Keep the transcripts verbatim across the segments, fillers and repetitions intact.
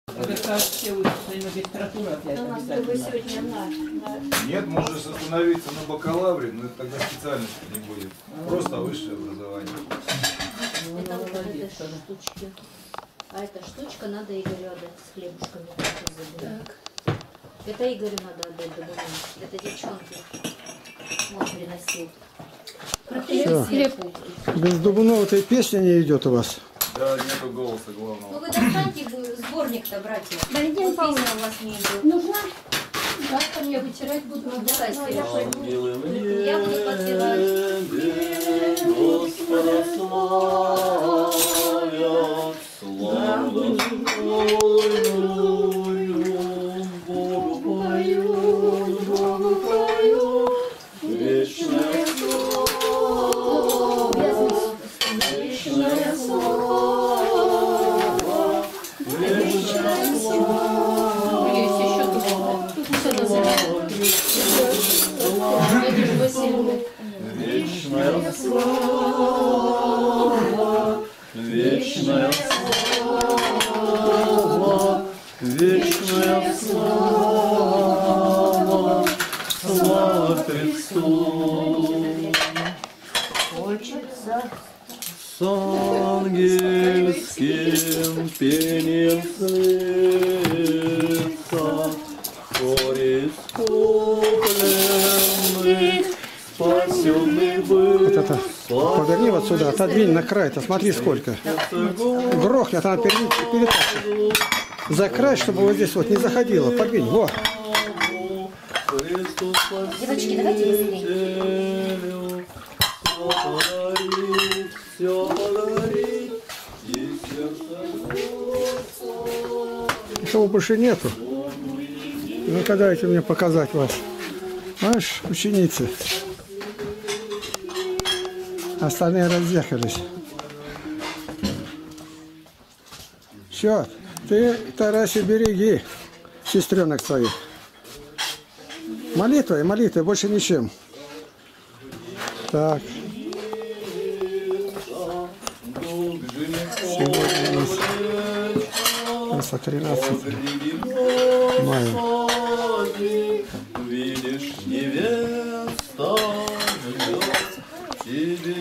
Мне кажется, магистратура опять обязательно. Нет, можешь остановиться на бакалавре, но это тогда специальности не будет. Просто высшее образование. Это вот этой штучки. А эта штучка надо Игорю отдать с хлебушками. Так. Это Игорю надо отдать домой. Это девчонки. Он приносил. Все. Без Дубунова-то и песня не идет у вас. Да, нету голоса главного. Ну вы достаньте сборник-то, братья. Валентин Павловна, у вас не идет. нужна? Завтра я вытирать буду. Давай, Но я пойду. Я буду подпевать. Господа славят, славу Богу пою, Богу пою, вечное слово, вечное слово, вечное слово. Есть еще тут. Тут все называют. Вечная слава, вечная слава, вечная слава, слава Христу. С ангельским пением слышится хор искупленных, спасенных был. Вот это. Поверни вот сюда, отодвинь на край-то, смотри сколько. Грохнет, она перетащит. За край, чтобы вот здесь вот не заходило. Подвинь, вот. Девочки, давайте быстрее. Все подарить, и Никого больше нету. Ну-ка дайте мне показать вас. Знаешь, ученицы. Остальные разъехались. Все, ты, Тарасий, береги сестренок своих. Молитвой, молитвой, больше ничем. Так. Сегодня у нас тринадцатое мая. видишь, невеста ждет тебе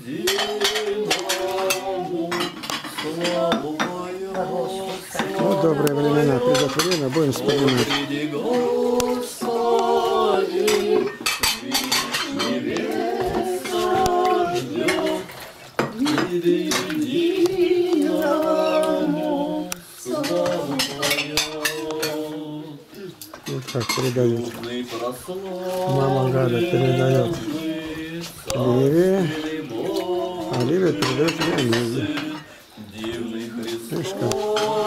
единому славу мою. Ну, добрые времена, придет время, будем вспоминать. Приди, Господи, видишь, невеста ждет тебе единому славу мою. Вот так передают. Мама Галя передает Ливе, а Ливия передает Леониде. Видишь как?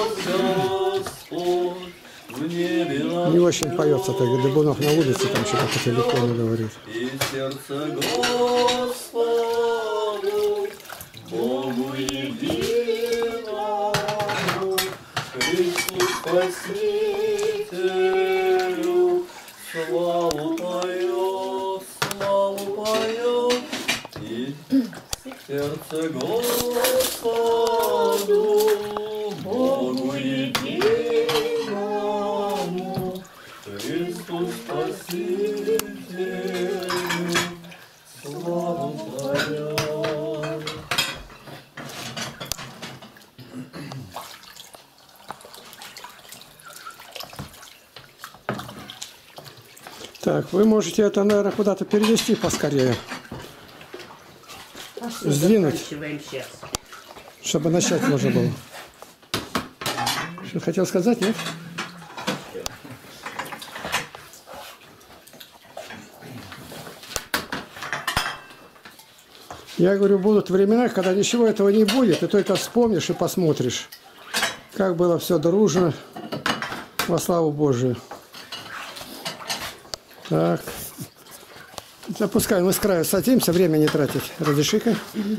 Не очень поется, так Дыбунов на улице, там что-то по телефону говорит. И сердце Господу, Богу единому, Христу Спасителю, славу поет, славу поет. И сердце Господу, Богу единому, Христу Спасителю, славу поет. Так, вы можете это, наверное, куда-то перевести поскорее. Сдвинуть, чтобы начать можно было. Что хотел сказать, нет? Я говорю, будут времена, когда ничего этого не будет, ты только вспомнишь и посмотришь, как было все дружно, во славу Божию. Так. Запускаем, мы с краю садимся, время не тратить. Разреши-ка.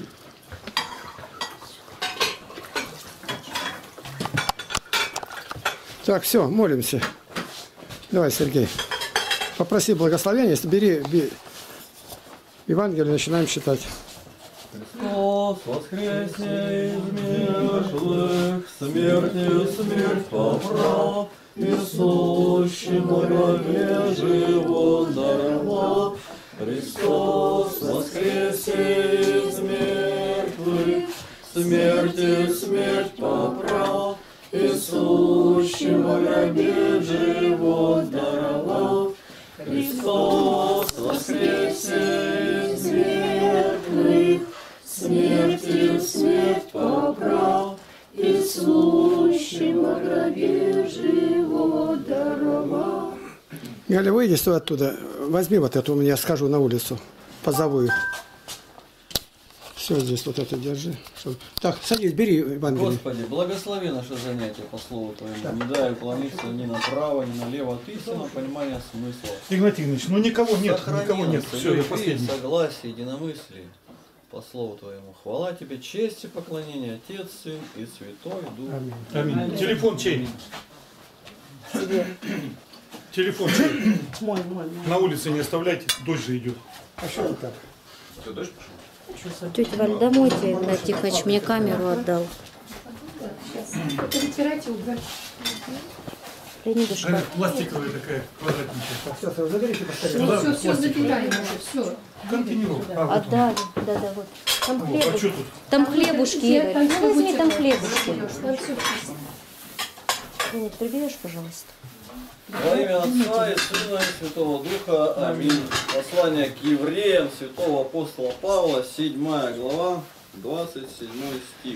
Так, все, молимся. Давай, Сергей. Попроси благословения, бери, бери Евангелие, начинаем читать. Христос воскресне из мертвых, смертью смерть поправ, и сущему гробе живот даровал. Христос воскресе из мертвых, смертью смерть поправ, и сущему гробе живот даровал. Христос воскресе из мертвых, смертью смерть поправ, и сущему гробе живот даровал. Галя, выйди сюда оттуда. Возьми вот эту, я скажу на улицу. Позову их. Все здесь вот это держи. Так, садись, бери, Евангелие. Господи, благослови наше занятие по слову Твоему. Не дай уклониться ни направо, ни налево от истинного понимания смысла. Игнатий Игнатьевич, ну никого нет, Сохрани никого нет. нас в Все, я любви, последний. согласии, единомыслии по слову Твоему. Хвала Тебе, честь и поклонение, Отец, Сын и Святой Дух. Аминь. Аминь. Телефон чей? Телефон чей? Мой, мой, мой. На улице не оставляйте, дождь же идет. А что вот так? Что, дождь пошел? Тетя Валь, домой тебе, Игнатий Тихонович, мне камеру отдал. Это вытирайте, убрать. Леонидушка. Пластиковая такая, квадратненькая. Все, все, заберите поскорее. Ну, да, все, все пластик. забираем уже, все. Контейнировка. А, вот он. Отдали. Да-да, вот. Там Вот, а хлебушки. что тут? Там хлебушки, Игорь. Там Ну, все возьми там будет, хлебушки. там все вкусно. Леонид, приберешь, пожалуйста? Во имя Отца и Сына и Святого Духа. Аминь. Послание к евреям святого апостола Павла, седьмая глава, двадцать седьмой стих.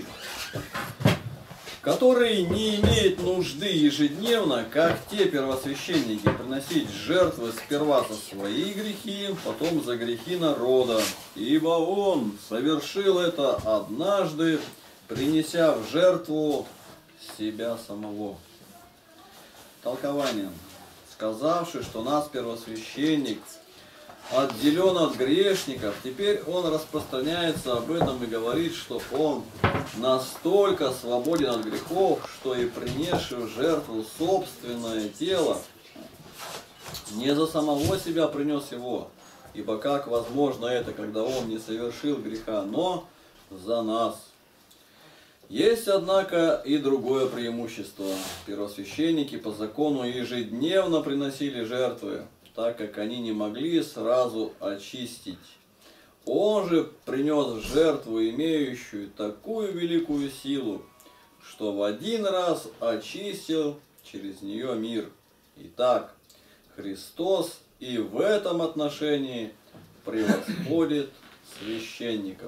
Который не имеет нужды ежедневно, как те первосвященники, приносить жертвы сперва за свои грехи, потом за грехи народа. Ибо он совершил это однажды, принеся в жертву себя самого. Толкование. Сказавший, что нас первосвященник отделен от грешников, теперь он распространяется об этом и говорит, что он настолько свободен от грехов, что и принесший в жертву собственное тело, не за самого себя принес его, ибо как возможно это, когда он не совершил греха, но за нас. Есть, однако, и другое преимущество. Первосвященники по закону ежедневно приносили жертвы, так как они не могли сразу очистить. Он же принес жертву, имеющую такую великую силу, что в один раз очистил через нее мир. Итак, Христос и в этом отношении превосходит священников.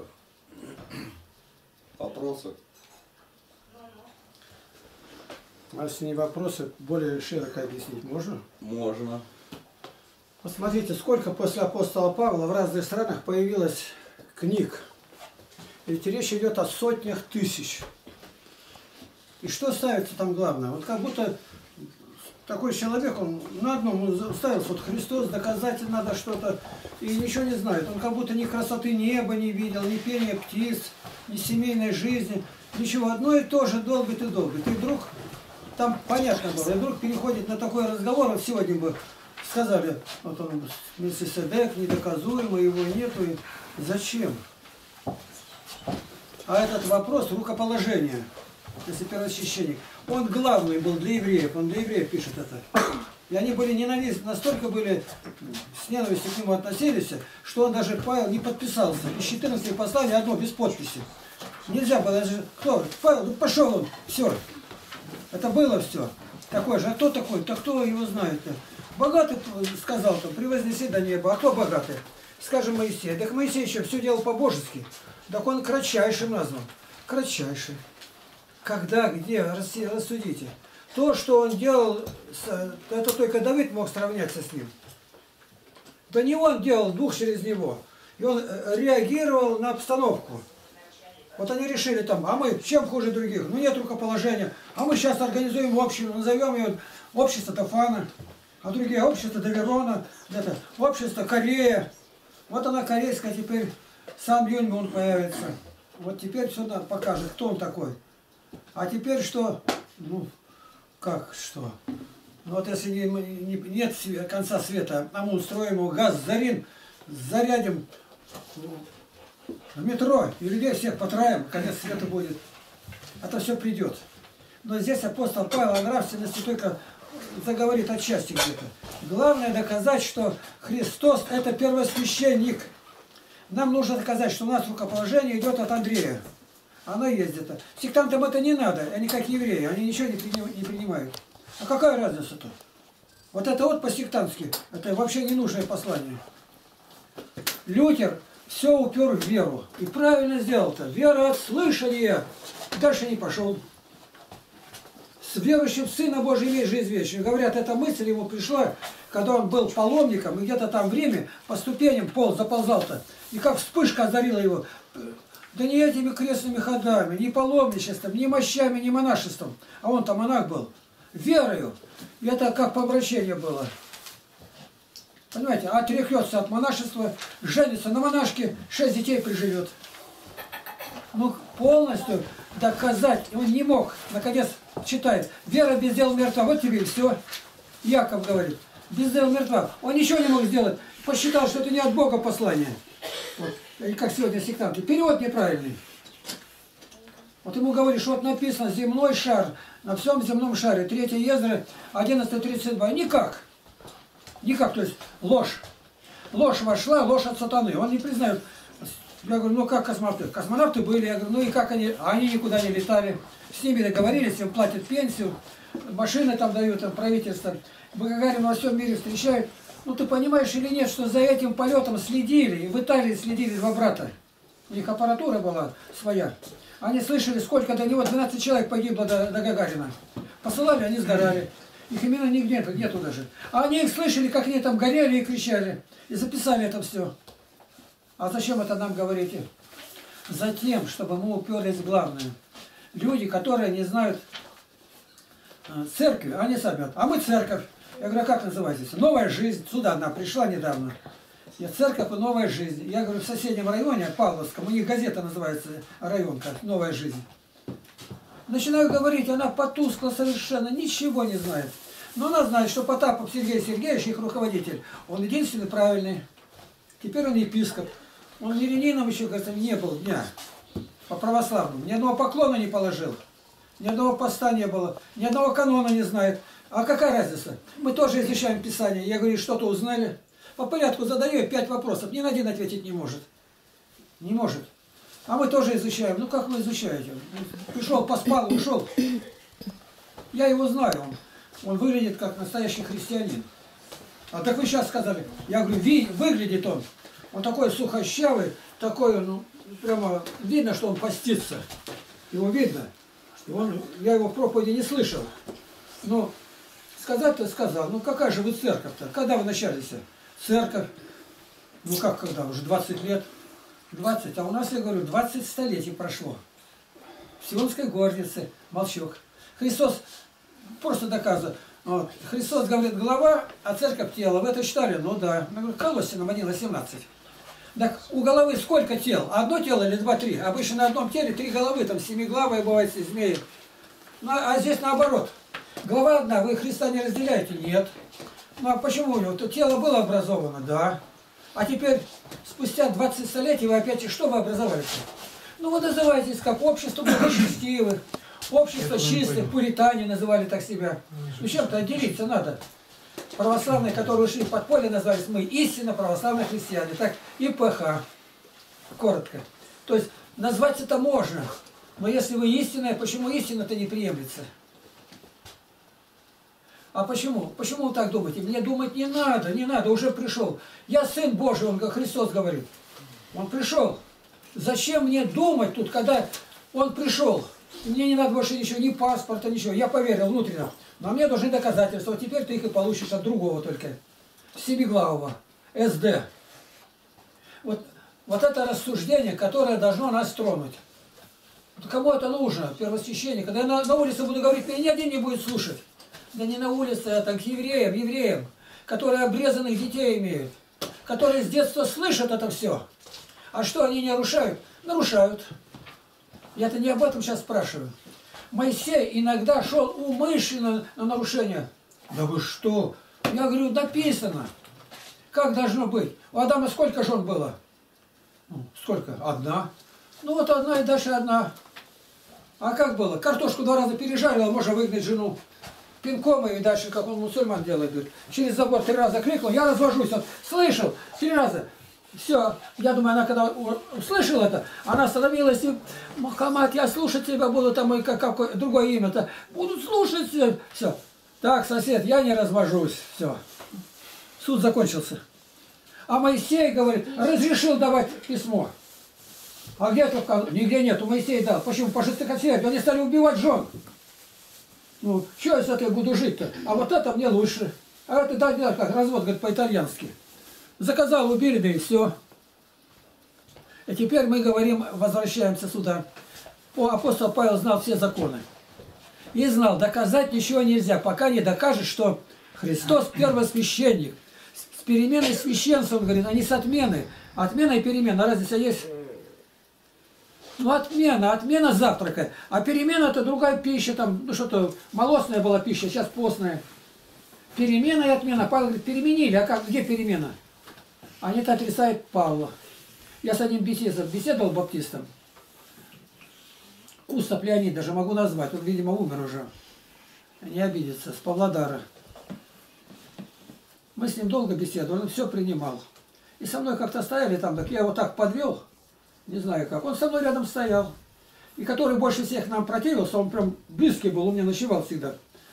Вопросы? А если не вопросы, более широко объяснить можно? Можно. Посмотрите, сколько после апостола Павла в разных странах появилось книг. Ведь речь идет о сотнях тысяч. И что ставится там главное? Вот как будто такой человек, он на одном ставился, вот Христос, доказать надо что-то, и ничего не знает. Он как будто ни красоты неба не видел, ни пения птиц, ни семейной жизни, ничего. Одно и то же долбит и долбит. И вдруг, там понятно было, и вдруг переходит на такой разговор, вот сегодня бы сказали, вот он, Мельхиседек, недоказуемо, его нету, и зачем? А этот вопрос рукоположения, если первосвященник, он главный был для евреев, он для евреев пишет это. И они были ненавистны, настолько были с ненавистью к нему относились, что он даже, Павел, не подписался. Из четырнадцати посланий одно без подписи. Нельзя было даже, кто? Павел, ну пошел он, все. Это было все. Такой же, а кто такой? Да кто его знает-то? Богатый сказал там, превознеси до неба. А кто богатый? Скажем, Моисей. Так Моисей еще все делал по-божески. Так он кратчайшим назван. Кратчайший. Когда, где, рассудите. То, что он делал, это только Давид мог сравняться с ним. Да не он делал, Дух через него. И он реагировал на обстановку. Вот они решили там, а мы чем хуже других? Ну нет рукоположения. А мы сейчас организуем общество, назовем ее общество Тафана, а другие общество Доверона, это общество Корея. Вот она корейская теперь, сам Юньмун появится. Вот теперь сюда покажет, кто он такой. А теперь что? Ну, как что? Ну вот если не, не, нет конца света, а мы устроим его газ, зарин, зарядим в метро, и людей всех потраем, конец света будет. Это все придет. Но здесь апостол Павел о нравственности только заговорит отчасти где-то. Главное доказать, что Христос – это первосвященник. Нам нужно доказать, что у нас рукоположение идет от Андрея. Оно есть где-то. Сектантам это не надо, они как евреи, они ничего не принимают. А какая разница-то? Вот это вот по-сектантски, это вообще ненужное послание. Лютер все упер в веру. И правильно сделал-то. Вера от слышания. Дальше не пошел. С верующим в Сына Божия имеет жизнь вечную. Говорят, эта мысль ему пришла, когда он был паломником, и где-то там в Риме по ступеням пол заползал-то. И как вспышка озарила его. Да не этими крестными ходами, ни паломничеством, ни мощами, ни монашеством. А он-то монах был. Верою. И это как помрачение было. Понимаете, отрекется от монашества, женится на монашке, шесть детей приживет. Ну, полностью доказать он не мог. Наконец, читает. Вера без дел мертва. Вот тебе и все. Яков говорит. Без дел мертва. Он ничего не мог сделать. Посчитал, что это не от Бога послание. Вот. И как сегодня сектанты. Перевод неправильный. Вот ему говоришь, вот написано земной шар, на всем земном шаре. третья Ездра, одиннадцать тридцать два. Никак. Никак, то есть ложь. Ложь вошла, ложь от сатаны. Он не признает. Я говорю, ну как космонавты? Космонавты были. Я говорю, ну и как они? Они никуда не летали. С ними договорились, им платят пенсию, машины там дают, там правительство. Гагарин во всем мире встречают. Ну ты понимаешь или нет, что за этим полетом следили, и в Италии следили два брата. У них аппаратура была своя. Они слышали, сколько до него, двенадцать человек погибло до, до Гагарина. Посылали, они сгорали. Их имена нигде нету, нету даже. А они их слышали, как они там горели и кричали. И записали это все. А зачем это нам говорите? Затем, чтобы мы уперлись в главное. Люди, которые не знают церкви, они сами. А мы церковь. Я говорю, а как называется? Новая жизнь. Сюда она пришла недавно. Я церковь и новая жизнь. Я говорю, в соседнем районе, Павловском, у них газета называется районка «Новая жизнь». Начинаю говорить, она потускла совершенно, ничего не знает. Но она знает, что Потапов Сергей Сергеевич, их руководитель, он единственный правильный. Теперь он епископ. Он мирянином еще, говорит, не был дня. По православному. Ни одного поклона не положил. Ни одного поста не было. Ни одного канона не знает. А какая разница? Мы тоже изучаем Писание. Я говорю, что-то узнали. По порядку задаю пять вопросов. Ни на один ответить не может. Не может. А мы тоже изучаем. Ну как вы изучаете? Пришел, поспал, ушел. Я его знаю. Он, он выглядит как настоящий христианин. А так вы сейчас сказали. Я говорю, ви, выглядит он. Он такой сухощавый, такой, ну, прямо видно, что он постится. Его видно. И он, я его в проповеди не слышал. Но сказать-то сказал. Ну какая же вы церковь-то? Когда вы начались? Церковь. Ну как когда? Уже двадцать лет. двадцать. А у нас, я говорю, двадцать столетий прошло. В Сионской горнице. Молчок. Христос просто доказывает. Вот. Христос говорит голова, а церковь тело. Вы это читали? Ну да. Я говорю, Колоссянам один восемнадцать. Так у головы сколько тел? Одно тело или два-три? Обычно на одном теле три головы. Там семиглавые бывают, змеи. Ну, а здесь наоборот. Голова одна. Вы Христа не разделяете? Нет. Ну а почему у него? То тело было образовано? Да. А теперь, спустя двадцать столетий, вы опять что вы образовались? Ну вы называетесь как общество благочестивых, общество чистых, пуритане называли так себя. Ну чем-то отделиться надо. Православные, которые ушли в подполье, назвались мы истинно православные христиане. Так, и ПХ. Коротко. То есть, назвать это можно. Но если вы истинная, почему истина-то не приемлется? А почему? Почему вы так думаете? Мне думать не надо, не надо, уже пришел. Я Сын Божий, он, как Христос говорит. Он пришел. Зачем мне думать тут, когда он пришел? Мне не надо больше ничего, ни паспорта, ничего. Я поверил внутренне. Но мне должны доказательства. Вот теперь ты их и получишь от другого только. Семиглавого. СД. Вот, вот это рассуждение, которое должно нас тронуть. Вот кому это нужно, первосвященник? Когда я на, на улице буду говорить, меня ни один не будет слушать. Да не на улице, а так к евреям, евреям, которые обрезанных детей имеют, которые с детства слышат это все. А что они не нарушают? Нарушают. Я-то не об этом сейчас спрашиваю. Моисей иногда шел умышленно на нарушение. Да вы что? Я говорю, написано. Как должно быть? У Адама сколько жен было? Ну, сколько? Одна. Ну вот одна и дальше одна. А как было? Картошку два раза пережарил, можно выгнать жену. Пинком и дальше, как он мусульман делает, говорит. Через забор три раза крикнул, я развожусь. Он слышал, три раза. Все, я думаю, она когда услышала это, она остановилась и, Мухаммад, я слушать тебя буду, там, и как, какое, другое имя-то, буду слушать тебя. Все. Так, сосед, я не развожусь. Все. Суд закончился. А Моисей, говорит, разрешил давать письмо. А где это? Нигде нету, Моисей дал. Почему? По жестокосердию. Они стали убивать жен. Ну, что я с этой буду жить-то? А вот это мне лучше. А это, да, да, как развод, говорит, по-итальянски. Заказал, убили, да и все. И теперь мы говорим, возвращаемся сюда. Апостол Павел знал все законы. И знал, доказать ничего нельзя, пока не докажет, что Христос первосвященник. С переменой священства, он говорит, а не с отменой. Отмена и перемена, разница есть? Ну, отмена, отмена завтрака. А перемена это другая пища, там, ну что-то, молочная была пища, сейчас постная. Перемена и отмена. Павел говорит, переменили, а как, где перемена? Они-то отрицают Павла. Я с одним беседовал, беседовал баптистом. Кустов Леонид, даже могу назвать, он, видимо, умер уже. Не обидится, с Павлодара. Мы с ним долго беседовали, он все принимал. И со мной как-то стояли там, так я его так подвел, не знаю как. Он со мной рядом стоял. И который больше всех нам противился, он прям близкий был, у меня ночевал всегда.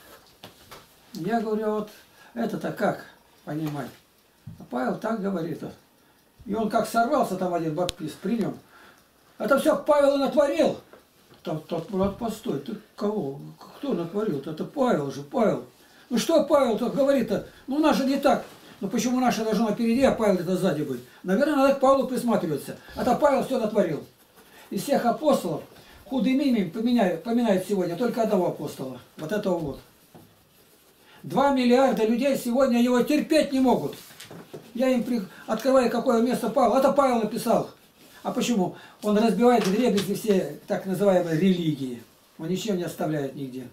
Я говорю, вот это-то как понимать? А Павел так говорит. И он как сорвался там один баптист при нем. Это все Павел и натворил. Там тот брат, постой, ты кого? Кто натворил-то? Это Павел же, Павел. Ну что Павел-то говорит-то? Ну у нас же не так. Ну почему наша должна впереди, а Павел где-то сзади быть? Наверное, надо к Павлу присматриваться. А то Павел все натворил. Из всех апостолов худым именем поминает, поминает сегодня только одного апостола. Вот этого вот. Два миллиарда людей сегодня его терпеть не могут. Я им при... открываю, какое место Павел. Это Павел написал. А почему? Он разбивает вдребезги все так называемые религии. Он ничего не оставляет нигде.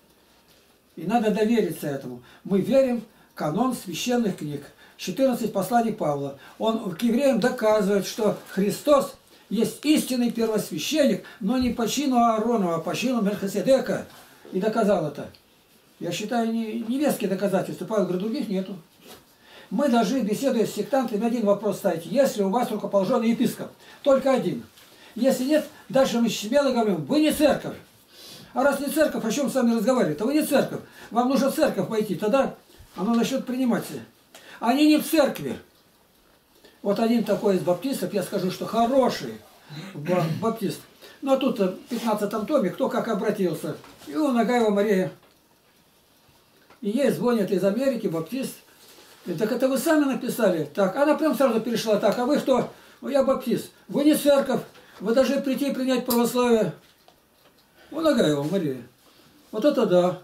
И надо довериться этому. Мы верим в канон священных книг. четырнадцать посланий Павла. Он к евреям доказывает, что Христос есть истинный первосвященник, но не по чину Ааронова, а по чину Мельхиседека. И доказал это. Я считаю, не, не веские доказательства. Павел говорит, других нету. Мы должны, беседуя с сектантами, один вопрос ставить. Если у вас рукоположенный епископ, только один. Если нет, дальше мы смело говорим, вы не церковь. А раз не церковь, о чем с вами разговаривать? А вы не церковь. Вам нужно в церковь пойти, тогда оно начнет приниматься. Они не в церкви. Вот один такой из баптистов, я скажу, что хороший баптист. Ну а тут в пятнадцатом томе, кто как обратился. И у Нагаева Мария. И ей звонят из Америки, баптист. И, так это вы сами написали? Так, она прям сразу перешла. Так, а вы кто? Ну, я баптист. Вы не церковь. Вы должны прийти и принять православие. У Нагаева Мария. Вот это да.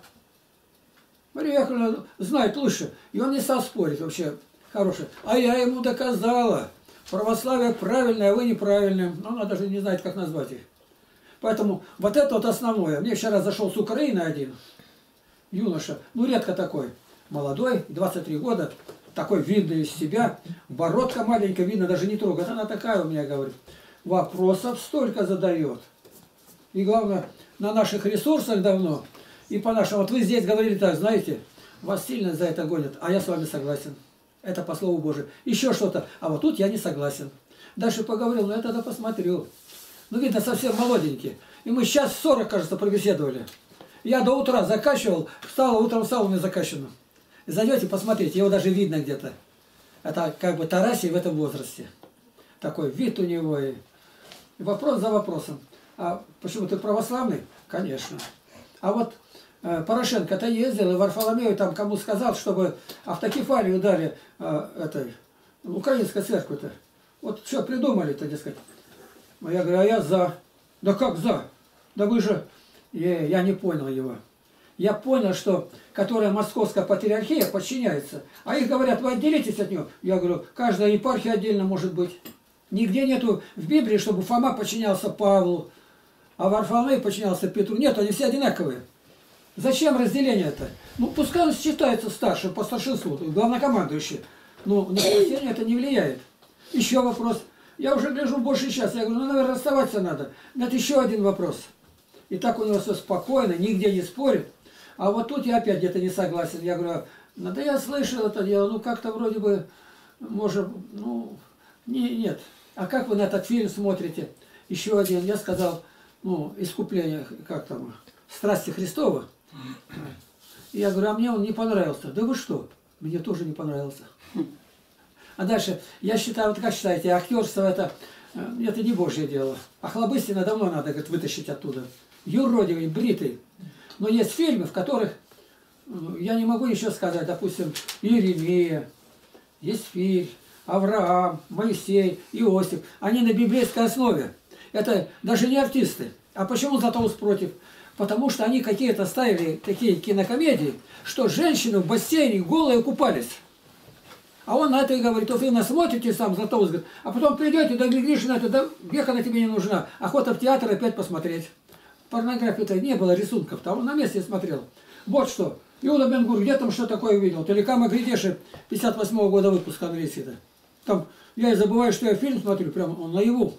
Мария Яковлевна знает лучше. И он не стал спорить вообще. Хороший. А я ему доказала. Православие правильное, а вы неправильное. Но она даже не знает, как назвать их. Поэтому вот это вот основное. Мне вчера зашел с Украины один. Юноша. Ну, редко такой. Молодой, двадцать три года. Такой видный из себя. Бородка маленькая, видно, даже не трогает. Она такая у меня, говорит. Вопросов столько задает. И главное, на наших ресурсах давно. И по нашему. Вот вы здесь говорили так, знаете, вас сильно за это гонят. А я с вами согласен. Это по слову Божию. Еще что-то. А вот тут я не согласен. Дальше поговорил, но я тогда посмотрел. Ну, видно, совсем молоденький. И мы сейчас сорок, кажется, пробеседовали. Я до утра закачивал, встала, утром встал, у меня закачано. Зайдете, посмотрите, его даже видно где-то. Это как бы Тарасий в этом возрасте. Такой вид у него. И вопрос за вопросом. А почему ты православный? Конечно. А вот э, Порошенко-то ездил, и Варфоломею там кому сказал, чтобы автокефалию дали э, этой украинской церкви-то. Вот что придумали-то, дескать. Я говорю, а я за. Да как за? Да вы же... Я, я не понял его. Я понял, что которая московская патриархия подчиняется. А их говорят, вы отделитесь от нее. Я говорю, каждая епархия отдельно может быть. Нигде нету в Библии, чтобы Фома подчинялся Павлу, а Варфоломей подчинялся Петру. Нет, они все одинаковые. Зачем разделение-то? Ну, пускай он считается старшим по старшинству, главнокомандующий. Но на спасение это не влияет. Еще вопрос. Я уже гляжу больше час. Я говорю, ну, наверное, расставаться надо. Это еще один вопрос. И так у него все спокойно, нигде не спорит. А вот тут я опять где-то не согласен. Я говорю, ну да я слышал это дело, ну как-то вроде бы, может, ну, не, нет. А как вы на этот фильм смотрите? Еще один, я сказал, ну, искупление, как там, страсти Христова. И я говорю, а мне он не понравился. Да вы что? Мне тоже не понравился. А дальше, я считаю, вот как считаете, актерство это, это не Божье дело. А Хлобыстина давно надо, говорит, вытащить оттуда. Юродивый, бритый. Но есть фильмы, в которых, я не могу еще сказать, допустим, Иеремия, Есфирь, Авраам, Моисей, Иосиф. Они на библейской основе. Это даже не артисты. А почему Златоуст против? Потому что они какие-то ставили такие кинокомедии, что женщины в бассейне голые купались. А он на это и говорит, вот вы насмотрите сам, Златоуст говорит, а потом придете, да глядишь на это, да века на тебе не нужна. Охота в театр опять посмотреть. Порнографии-то не было, рисунков-то, он на месте смотрел. Вот что. Иуда Бен-Гур, где там что такое увидел? Телекама Гридеши пятьдесят восьмого года выпуска английского. Там, я и забываю, что я фильм смотрю, прям он наяву.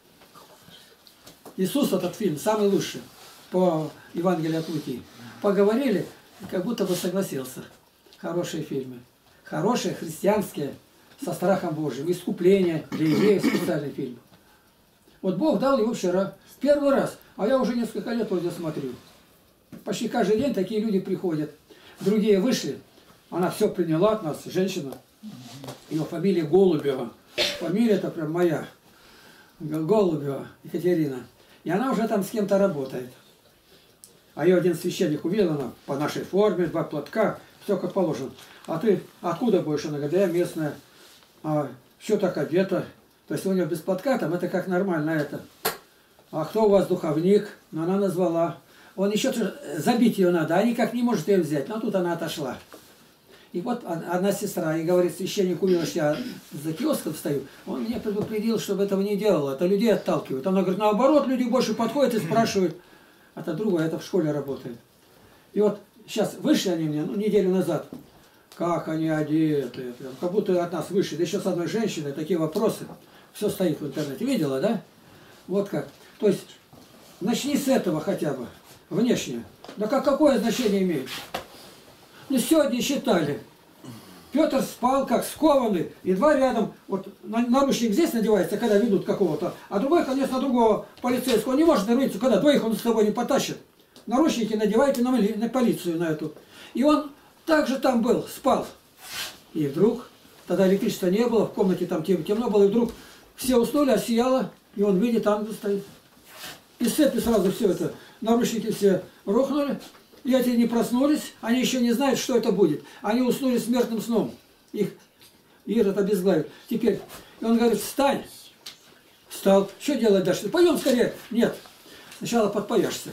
Иисус этот фильм, самый лучший по Евангелию от Луки. Поговорили, как будто бы согласился. Хорошие фильмы. Хорошие, христианские, со страхом Божьим. Искупление для евреев, специальный фильм. Вот Бог дал его вчера. Первый раз. А я уже несколько лет вроде смотрю. Почти каждый день такие люди приходят. Другие вышли. Она все приняла от нас, женщина. Ее фамилия Голубева. Фамилия это прям моя. Голубева Екатерина. И она уже там с кем-то работает. А ее один священник увидел, она по нашей форме, два платка, все как положено. А ты откуда будешь? Она говорит, да я местная. А что так одета? То есть у нее без платка там, это как нормально это. А кто у вас духовник? Ну, она назвала. Он еще забить ее надо, а никак не может ее взять. Но тут она отошла. И вот одна сестра, и говорит, священник увидел, что я за киоском стою. Он меня предупредил, чтобы этого не делала. Это людей отталкивает. Она говорит, наоборот, люди больше подходят и спрашивают. Это другое, это в школе работает. И вот сейчас вышли они мне, ну, неделю назад. Как они одеты, прям, как будто от нас вышли. Да еще с одной женщиной такие вопросы. Все стоит в интернете. Видела, да? Вот как. То есть, начни с этого хотя бы. Внешне. Да как, какое значение имеет? Ну, сегодня считали. Петр спал как скованный, и два рядом, вот наручник здесь надевается, когда ведут какого-то, а другой, конечно, другого полицейского. Он не может наручиться, когда двоих он с собой не потащит. Наручники надевайте на, на полицию, на эту. И он также там был, спал. И вдруг, тогда электричества не было, в комнате там темно было, и вдруг все уснули, а сияло, и он видит, ангел стоит. И с цепи сразу все это, наручники все рухнули. И эти не проснулись, они еще не знают, что это будет. Они уснули смертным сном. Их Ирод обезглавит. Теперь, и он говорит, встань. Встал. Что делать дальше? Пойдем скорее. Нет. Сначала подпояшься.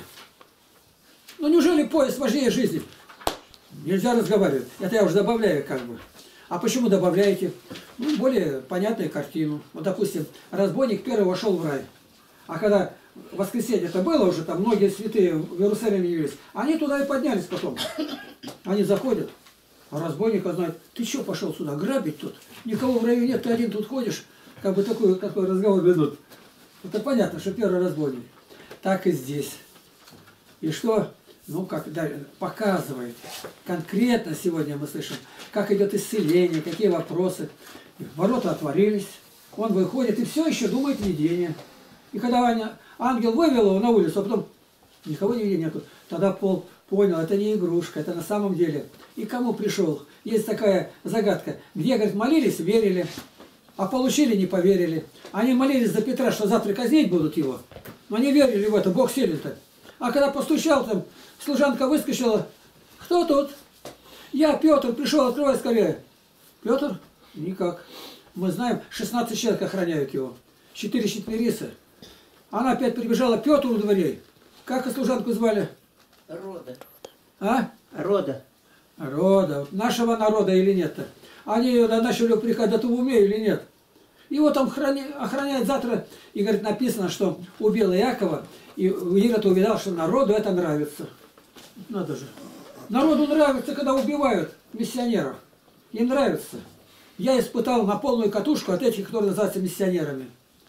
Ну неужели пояс важнее жизни? Нельзя разговаривать. Это я уже добавляю как бы. А почему добавляете? Ну, более понятную картину. Вот, допустим, разбойник первый вошел в рай. А когда в воскресенье это было уже, там многие святые в Иерусалиме явились, они туда и поднялись потом. Они заходят, а разбойник знает, ты что пошел сюда, грабить тут? Никого в раю нет, ты один тут ходишь. Как бы такой, такой разговор ведут. Это понятно, что первый разбойник. Так и здесь. И что? Ну, как да, показывает. Конкретно сегодня мы слышим, как идет исцеление, какие вопросы. Ворота отворились, он выходит и все еще думает видение. И когда Аня, ангел вывел его на улицу, а потом никого нигде нету, тогда Пол понял, это не игрушка, это на самом деле. И кому пришел? Есть такая загадка. Где, говорит, молились, верили, а получили, не поверили. Они молились за Петра, что завтра казнить будут его. Но они верили в это, Бог силен-то. А когда постучал, там служанка выскочила. Кто тут? Я, Петр, пришел, открывай скорее. Петр? Никак. Мы знаем, шестнадцать человек охраняют его. Четыре щитмериса. Она опять прибежала, Петр у дверей. Как и служанку звали? Рода. А? Рода. Рода. Нашего народа или нет-то? Они ее начали упрекать, в уме или нет? Его там храни, охраняют завтра. И, говорит, написано, что убил Иакова. И Ирод увидал, что народу это нравится. Надо же. Народу нравится, когда убивают миссионеров. Им нравится. Я испытал на полную катушку от этих, которые называются миссионерами.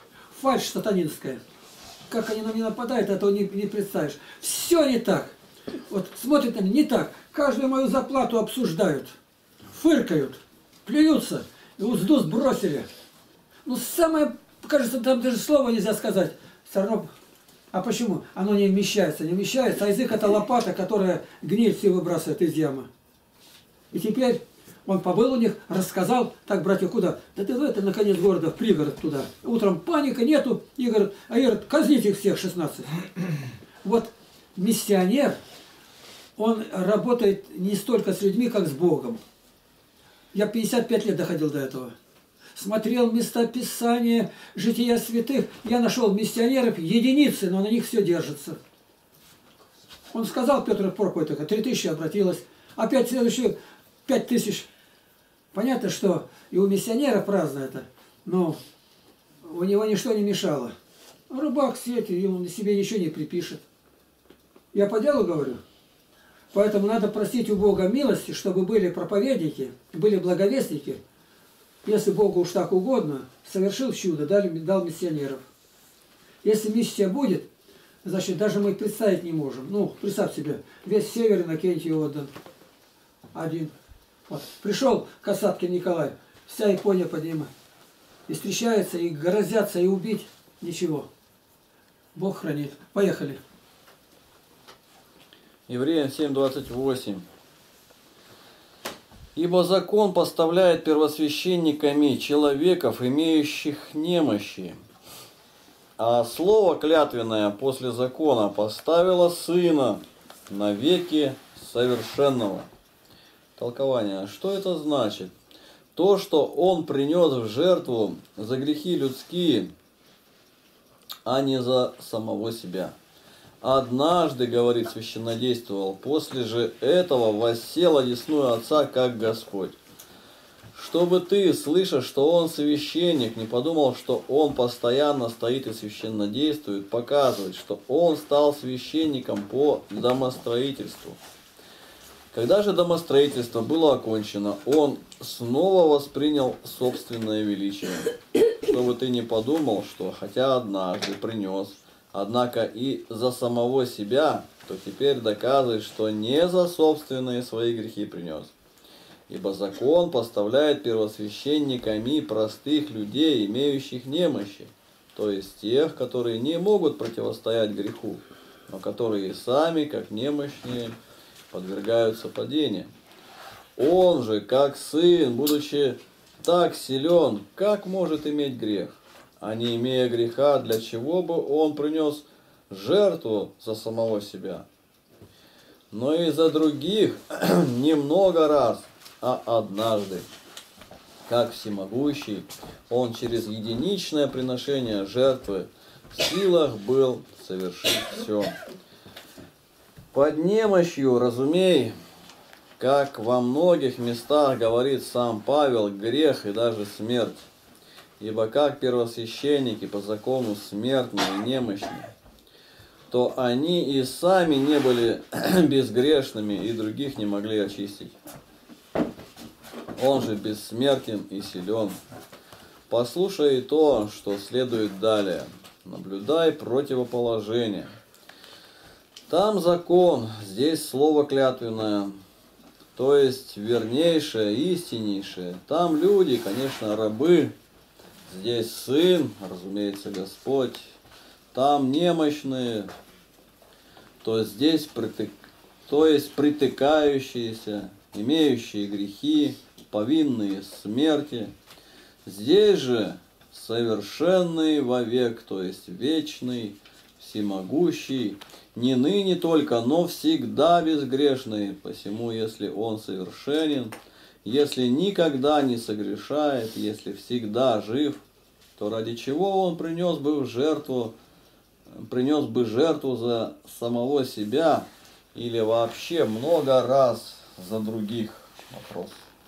фальшь сатанинская. Как они на меня нападают, этого не, не представишь. Все не так. Вот смотрят на меня, не так. Каждую мою зарплату обсуждают, фыркают, плюются, и узду сбросили. Ну, самое, кажется, там даже слова нельзя сказать. Все равно. А почему? Оно не вмещается, не вмещается. А язык это лопата, которая гниль все выбрасывает из ямы. И теперь он побыл у них, рассказал, так, братья, куда? Да ты в это, наконец, города, в пригород туда. Утром паника нету, и говорит, а я говорит, казните их всех шестнадцать. Вот миссионер, он работает не столько с людьми, как с Богом. Я пятьдесят пять лет доходил до этого. Смотрел места Писания, жития святых. Я нашел миссионеров единицы, но на них все держится. Он сказал, Петр проповедь только, три тысячи обратилось. Опять следующие пять тысяч. Понятно, что и у миссионера праздно это, но у него ничто не мешало. Рыбак сеть, ему себе ничего не припишет. Я по делу говорю. Поэтому надо просить у Бога милости, чтобы были проповедники, были благовестники. Если Богу уж так угодно, совершил чудо, дал, дал миссионеров. Если миссия будет, значит, даже мы представить не можем. Ну, представь себе, весь север Иннокентий отдан. Один. Вот. Пришел Касаткин Николай, вся Япония под ним. И встречаются, и грозятся, и убить. Ничего. Бог хранит. Поехали. Евреям семь двадцать восемь. Ибо закон поставляет первосвященниками человеков, имеющих немощи. А слово клятвенное после закона поставило Сына навеки совершенного. Толкование. Что это значит? То, что Он принес в жертву за грехи людские, а не за самого себя. Однажды, говорит, священнодействовал, после же этого воссел одесную Отца, как Господь. Чтобы ты, слыша, что Он священник, не подумал, что Он постоянно стоит и священнодействует, показывает, что Он стал священником по домостроительству. Когда же домостроительство было окончено, Он снова воспринял собственное величие. Чтобы ты не подумал, что хотя однажды принес, однако и за самого себя, то теперь доказывает, что не за собственные свои грехи принес. Ибо закон поставляет первосвященниками простых людей, имеющих немощи, то есть тех, которые не могут противостоять греху, но которые сами, как немощные, подвергаются падению. Он же, как сын, будучи так силен, как может иметь грех? А не имея греха, для чего бы он принес жертву за самого себя? Но и за других не много раз, а однажды. Как всемогущий, он через единичное приношение жертвы в силах был совершить все. Под немощью, разумей, как во многих местах говорит сам Павел, грех и даже смерть. Ибо как первосвященники по закону смертные и немощные, то они и сами не были безгрешными, и других не могли очистить. Он же бессмертен и силен. Послушай то, что следует далее. Наблюдай противоположение. Там закон, здесь слово клятвенное, то есть вернейшее, истиннейшее. Там люди, конечно, рабы. Здесь сын, разумеется, Господь, там немощные, то здесь притык, то есть притыкающиеся, имеющие грехи, повинные смерти. Здесь же совершенный вовек, то есть вечный, всемогущий, не ныне только, но всегда безгрешный. Посему, если он совершенен, если никогда не согрешает, если всегда жив, то ради чего он принес бы в жертву, принес бы жертву за самого себя или вообще много раз за других? Вопрос.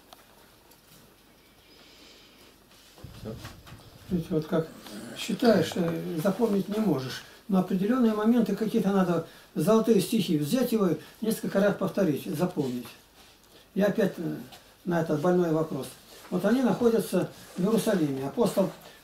Видите, вот как считаешь, запомнить не можешь, но определенные моменты какие-то надо, золотые стихи взять его, несколько раз повторить, запомнить. Я опять на этот больной вопрос. Вот они находятся в Иерусалиме. Апостол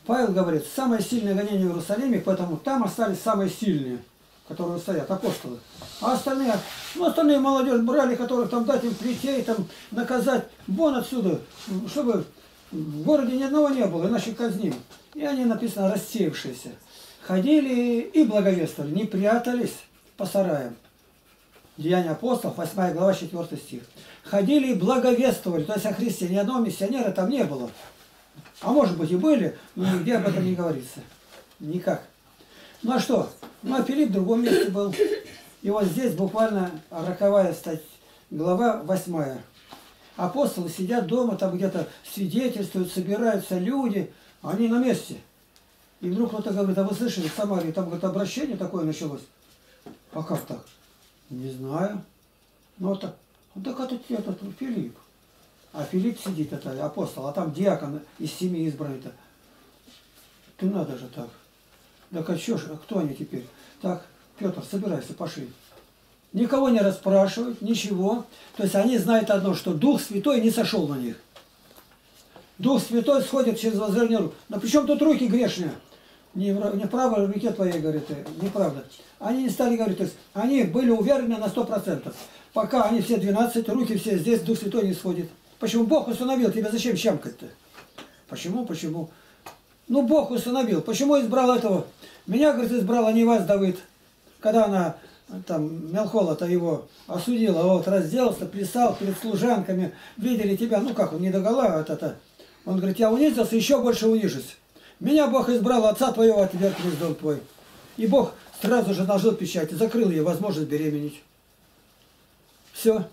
Павел говорит, самое сильное гонение в Иерусалиме, поэтому там остались самые сильные, которые стоят, апостолы. А остальные, ну остальные молодежь брали, которых там дать им плетей, там наказать, вон отсюда, чтобы в городе ни одного не было, иначе казним. И они, написано, рассеявшиеся. Ходили и благовествовали, не прятались по сараям. Деяния апостолов, восьмая глава, четвёртый стих. Ходили и благовествовали, то есть о Христе ни одного миссионера там не было. А может быть и были, но нигде об этом не говорится. Никак. Ну а что? Ну а Филипп в другом месте был. И вот здесь буквально роковая стать, глава восьмая. Апостолы сидят дома, там где-то свидетельствуют, собираются люди, они на месте. И вдруг кто-то говорит, а вы слышали, в Самарии там, говорит, обращение такое началось. А как так? Не знаю. Ну так, так это этот Филипп. А Филипп сидит, это апостол, а там диакон из семи избранных. Ты надо же так. Так а что ж, кто они теперь? Так, Петр, собирайся, пошли. Никого не расспрашивают, ничего. То есть они знают одно, что Дух Святой не сошел на них. Дух Святой сходит через воззрение рук. Но при чем тут руки грешные? Не в, не в правой руке твоей, говорит, неправда. Они не стали говорить, то есть они были уверены на сто процентов. Пока они все двенадцать, руки все здесь, Дух Святой не сходит. Почему Бог установил? Тебя зачем щамкать-то? Почему? Почему? Ну, Бог установил. Почему избрал этого? Меня, говорит, избрал, а не вас, Давид. Когда она, там, Мелхола-то его осудила, вот, разделся, плясал перед служанками, видели тебя, ну как, он не догола, вот это. Он говорит, я унизился, еще больше унижусь. Меня Бог избрал, отца твоего отверг весь дом твой. И Бог сразу же наложил печать и закрыл ей возможность беременеть. Все.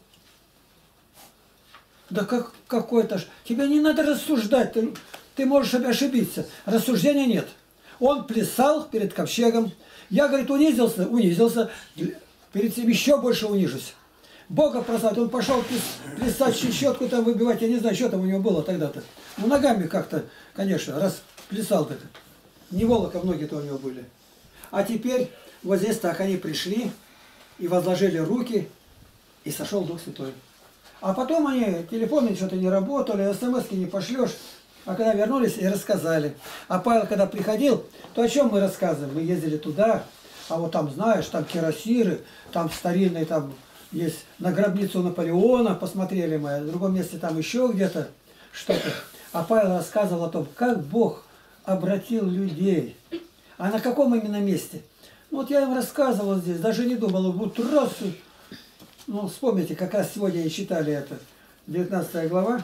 Да как какой-то ж... Тебе не надо рассуждать, ты, ты можешь ошибиться. Рассуждения нет. Он плясал перед ковчегом. Я, говорит, унизился, унизился. Перед ним еще больше унижусь. Бога прославить. Он пошел плясать, щетку там выбивать. Я не знаю, что там у него было тогда-то. Ну, ногами как-то, конечно, раз плясал-то. Не волока многие-то у него были. А теперь вот здесь так они пришли и возложили руки, и сошел Дух Святой. А потом они, телефоны что-то не работали, смс-ки не пошлешь. А когда вернулись и рассказали. А Павел, когда приходил, то о чем мы рассказываем? Мы ездили туда, а вот там, знаешь, там кирасиры, там старинные, там есть на гробницу Наполеона, посмотрели мы, в другом месте там еще где-то что-то. А Павел рассказывал о том, как Бог обратил людей. А на каком именно месте? Ну, вот я им рассказывал здесь, даже не думал, вот раз... Ну, вспомните, как раз сегодня и читали это, девятнадцатая глава,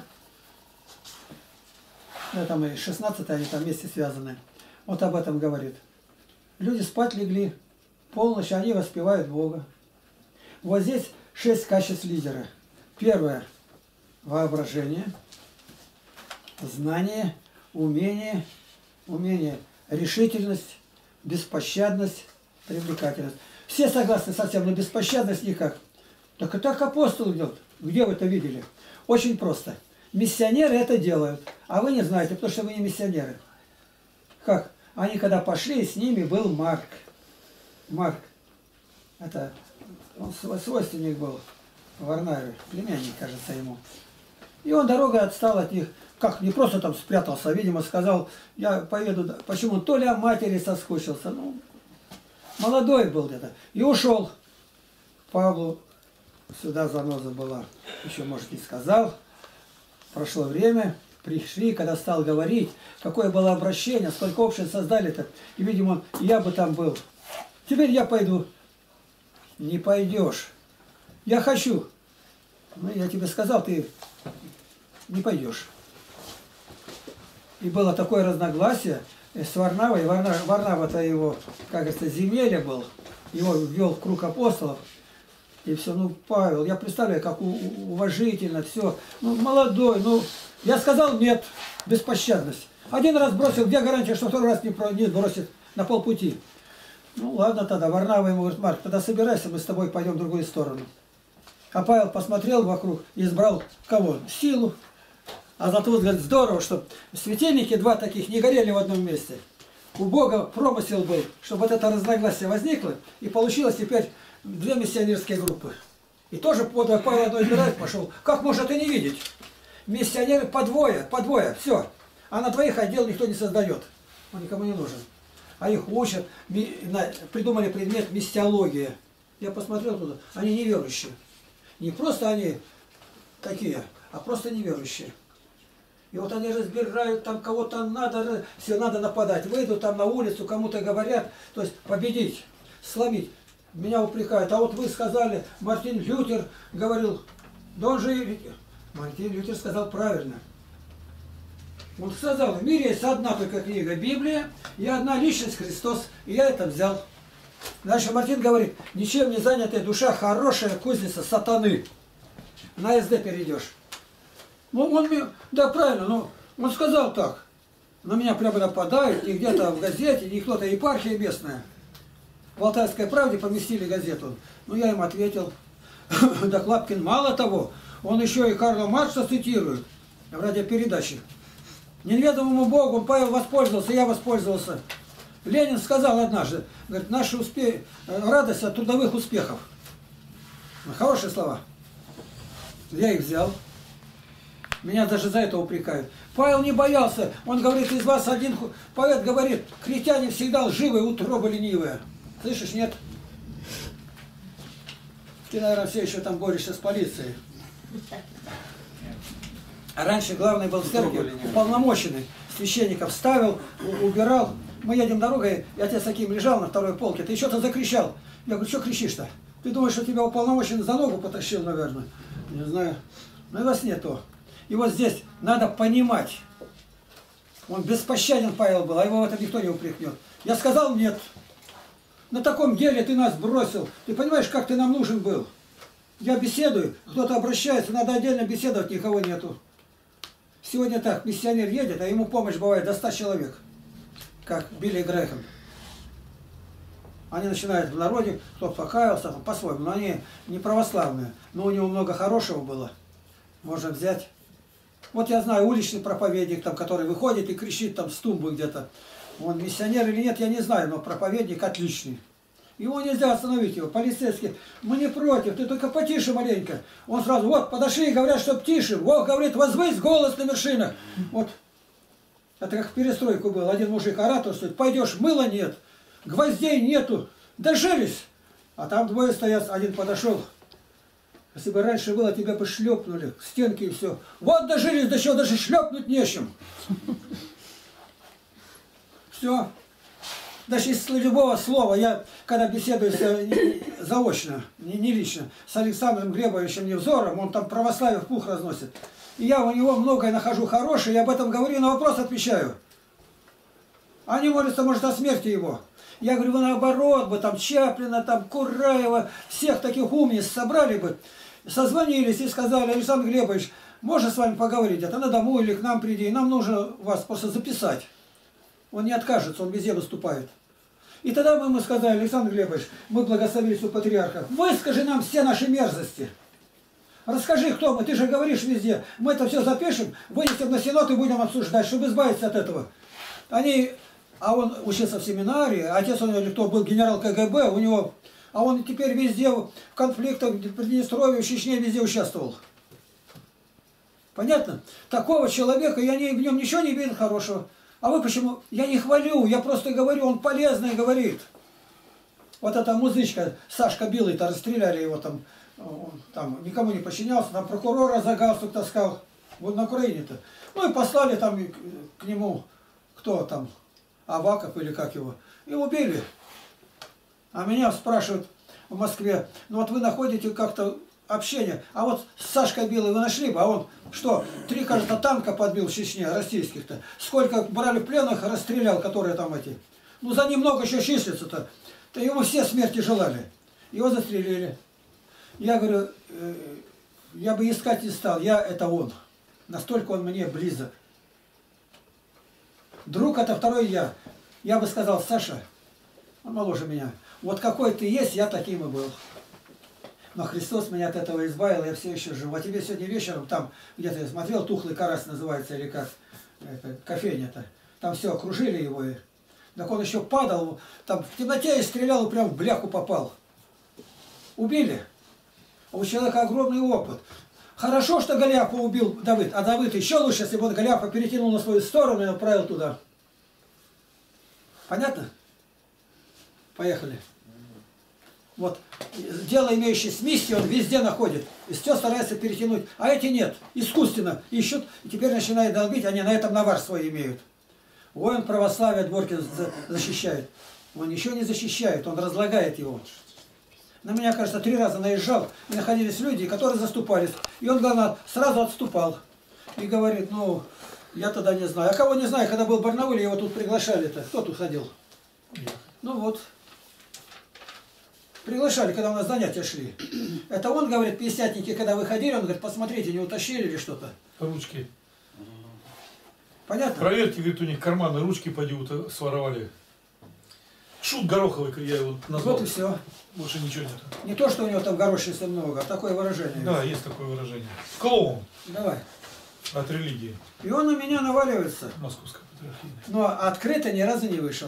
ну, там и шестнадцатая, они там вместе связаны. Вот об этом говорит. Люди спать легли, полночь, они воспевают Бога. Вот здесь шесть качеств лидера. Первое – воображение, знание, умение, умение, решительность, беспощадность, привлекательность. Все согласны совсем, но беспощадность никак. Так и так апостол идет. Где вы это видели? Очень просто. Миссионеры это делают, а вы не знаете, потому что вы не миссионеры. Как? Они когда пошли, с ними был Марк. Марк. Это он свойственник был в Варнаве, племянник, кажется, ему. И он дорогой отстал от них. Как, не просто там спрятался, а, видимо, сказал, я поеду. Почему? То ли о матери соскучился. Ну, молодой был где-то. И ушел. Павлу сюда заноза была. Еще, может, не сказал. Прошло время. Пришли, когда стал говорить, какое было обращение, сколько общин создали-то. И, видимо, я бы там был. Теперь я пойду. Не пойдешь. Я хочу. Ну, я тебе сказал, ты не пойдешь. И было такое разногласие с Варнавой. Варнава-то его, как говорится, земелье был. Его ввел в круг апостолов. И все, ну, Павел, я представляю, как уважительно, все. Ну, молодой, ну, я сказал нет, беспощадность. Один раз бросил, где гарантия, что второй раз не, не бросит на полпути? Ну, ладно тогда, Варнава ему говорит, Марк, тогда собирайся, мы с тобой пойдем в другую сторону. А Павел посмотрел вокруг и избрал кого? Силу. А Златоуст говорит, здорово, что светильники два таких не горели в одном месте. У Бога промысел был, чтобы вот это разногласие возникло, и получилось теперь две миссионерские группы. И тоже под Павел одной избирать пошел. Как может и не видеть? Миссионеры по двое, по двое, все. А на двоих отдел никто не создает. Он никому не нужен. А их учат, ми, на, придумали предмет мистиология. Я посмотрел туда, они неверующие. Не просто они такие, а просто неверующие. И вот они разбирают, там кого-то надо, все надо нападать. Выйдут там на улицу, кому-то говорят, то есть победить, сломить. Меня упрекают. А вот вы сказали, Мартин Лютер говорил, да он же... Мартин Лютер сказал правильно. Он сказал, в мире есть одна только книга Библия, и одна личность Христос, и я это взял. Дальше Мартин говорит, ничем не занятая душа, хорошая кузница сатаны. На СД перейдешь. Ну, он мне, да, правильно, ну, он сказал так. На меня прямо нападают, и где-то в газете, и кто-то, епархия местная. В Алтайской правде поместили газету. Ну, я им ответил, да Клапкин мало того, он еще и Карла Маркса цитирует в радиопередаче. Неведомому Богу Павел воспользовался, я воспользовался. Ленин сказал однажды, говорит, наши успехи, радость от трудовых успехов. Хорошие слова. Я их взял. Меня даже за это упрекают. Павел не боялся. Он говорит, из вас один поэт говорит, критяне всегда лживые, утроба ленивые. Слышишь, нет? Ты, наверное, все еще там борешься с полицией. А раньше главный был в церкви, уполномоченный. Священников ставил, убирал. Мы едем дорогой, я тебе с таким лежал на второй полке, ты что-то закричал. Я говорю, что кричишь-то? Ты думаешь, что тебя уполномоченный за ногу потащил, наверное? Не знаю. Но и вас нету. И вот здесь надо понимать. Он беспощаден, Павел был, а его в этом никто не упрекнет. Я сказал нет. На таком деле ты нас бросил. Ты понимаешь, как ты нам нужен был? Я беседую, кто-то обращается, надо отдельно беседовать, никого нету. Сегодня так, миссионер едет, а ему помощь бывает до ста человек. Как Билли Грэхэм. Они начинают в народе, кто покаялся, по-своему, но они не православные. Но у него много хорошего было. Можно взять. Вот я знаю, уличный проповедник, там, который выходит и кричит там с тумбы где-то. Он миссионер или нет, я не знаю, но проповедник отличный. Его нельзя остановить, его. Полицейские, мы не против, ты только потише маленько. Он сразу, вот, подошли и говорят, чтоб тише. Бог говорит, возвысь голос на вершинах. Вот. Это как в перестройку было. Один мужик ораторствует, пойдешь, мыла нет, гвоздей нету, дожились. А там двое стоят, один подошел. Если бы раньше было, тебя бы шлепнули, к стенке и все. Вот дожились, до чего даже шлепнуть нечем. Все. Даже из любого слова, я когда беседую с, заочно, не, не лично, с Александром Глебовичем Невзором, он там православие в пух разносит. И я у него многое нахожу хорошее, я об этом говорю, на вопрос отвечаю. Они молятся, может, о смерти его. Я говорю, вы наоборот бы, там Чаплина, там Кураева, всех таких умниц собрали бы, созвонились и сказали, Александр Глебович, можно с вами поговорить, это на дому или к нам приди, нам нужно вас просто записать. Он не откажется, он везде выступает. И тогда мы ему сказали, Александр Глебович, мы благословились у патриарха, выскажи нам все наши мерзости. Расскажи, кто мы, ты же говоришь везде. Мы это все запишем, вынесем на синод и будем обсуждать, чтобы избавиться от этого. Они, а он учился в семинарии, отец у него, или кто был генерал КГБ, у него, а он теперь везде в конфликтах, в Приднестровье, в Чечне, везде участвовал. Понятно? Такого человека, я не, в нем ничего не видел хорошего. А вы почему? Я не хвалю, я просто говорю, он полезный говорит. Вот эта музычка, Сашка Билый-то расстреляли его там, он там никому не подчинялся, там прокурора за галстук таскал, вот на Украине-то. Ну и послали там к, к нему, кто там, Аваков или как его, и убили. А меня спрашивают в Москве, ну вот вы находите как-то общение, а вот с Сашкой Билой вы нашли бы, а он что, три, кажется, танка подбил в Чечне, российских-то, сколько брали в пленных, расстрелял, которые там эти, ну за ним много еще числится-то, то ему все смерти желали, его застрелили. Я говорю, э, я бы искать не стал, я это он, настолько он мне близок. Друг это второй я, я бы сказал, Саша, он моложе меня, вот какой ты есть, я таким и был. Но Христос меня от этого избавил, я все еще живу. А тебе сегодня вечером, там где-то я смотрел, тухлый карась называется, или как, это, кофейня-то. Там все, окружили его. И... Так он еще падал, там в темноте и стрелял, и прям в бляху попал. Убили. А у человека огромный опыт. Хорошо, что Голиафа убил Давид, а Давид еще лучше, если бы он Голиафа перетянул на свою сторону и отправил туда. Понятно? Поехали. Вот. Дело, имеющее с миссией, он везде находит. И все старается перетянуть. А эти нет. Искусственно ищут. И теперь начинают долбить. Они на этом навар свой имеют. Ой, он православие Дворкин защищает. Он ничего не защищает. Он разлагает его. На меня, кажется, три раза наезжал. И находились люди, которые заступались. И он, главное, сразу отступал. И говорит, ну, я тогда не знаю. А кого не знаю, когда был в Барнауле, его тут приглашали-то. Кто тут ходил? Ну вот. Приглашали, когда у нас занятия шли. Это он, говорит, пятидесятники, когда выходили, он говорит, посмотрите, не утащили или что-то. Ручки. Понятно? Проверьте, говорит, у них карманы, ручки поди своровали. Шут Гороховый, я его назвал. Вот и все. Больше ничего нет. Не то, что у него там горошинства много, а такое выражение. Да, есть такое выражение. Клоун. Давай. От религии. И он на меня наваливается. Московская патриархия. Но открыто ни разу не вышел.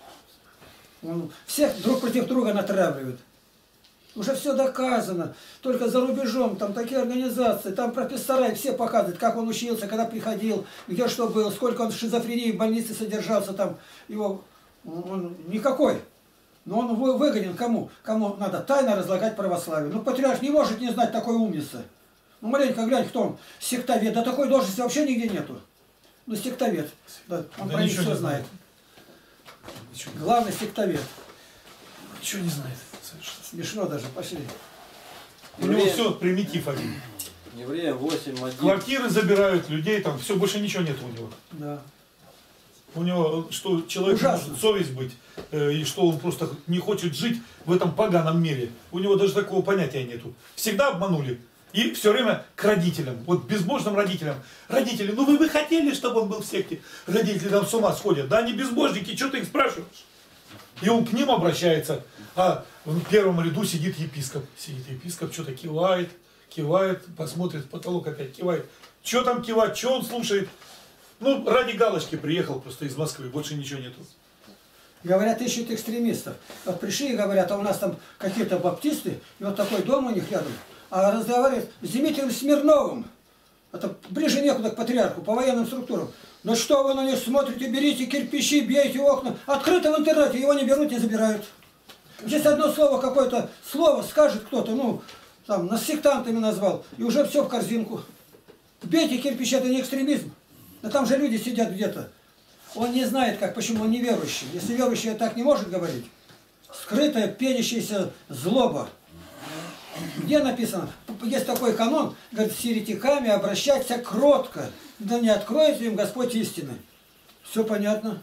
Он всех друг против друга натравливает. Уже все доказано. Только за рубежом, там такие организации, там профессора, и все показывают, как он учился, когда приходил, где что было, сколько он в шизофрении в больнице содержался, там его он никакой. Но он выгоден кому? Кому надо тайно разлагать православие. Ну, патриарх не может не знать такой умницы. Ну, маленько глянь, кто он. Сектовед. Да такой должности вообще нигде нету. Ну, сектовед. Да, он Да про них ничего все не знает. Ничего, Главный сектовед. ничего не знает. Совершенно. Смешно даже. Пошли. У него все примитив один. Евреям восемь один. Квартиры забирают, людей там, все, больше ничего нет у него. Да. У него, что человек Ужасно. может совесть быть, э, и что он просто не хочет жить в этом поганом мире. У него даже такого понятия нету. Всегда обманули. И все время к родителям, вот безбожным родителям. Родители, ну вы бы хотели, чтобы он был в секте? Родители там с ума сходят. Да они безбожники, что ты их спрашиваешь? И он к ним обращается. А в первом ряду сидит епископ. Сидит епископ, что-то кивает, кивает, посмотрит в потолок, опять кивает. Что там кивать, что он слушает? Ну, ради галочки приехал просто из Москвы, больше ничего нету. Говорят, ищут экстремистов. Вот пришли и говорят, а у нас там какие-то баптисты, и вот такой дом у них рядом. А разговаривает с Дмитрием Смирновым. Это ближе некуда к патриарху, по военным структурам. Ну что вы на них смотрите, берите кирпичи, бейте окна. Открыто в интернете, его не берут, не забирают. Здесь одно слово, какое-то слово скажет кто-то, ну, там, нас сектантами назвал, и уже все в корзинку. Бейте кирпичи, это не экстремизм. Да там же люди сидят где-то. Он не знает, как, почему он неверующий. Если верующий так не может говорить. Скрытая, пенящаяся злоба. Где написано? Есть такой канон, говорит, с еретиками обращаться кротко. Да не откроет им Господь истины. Все понятно.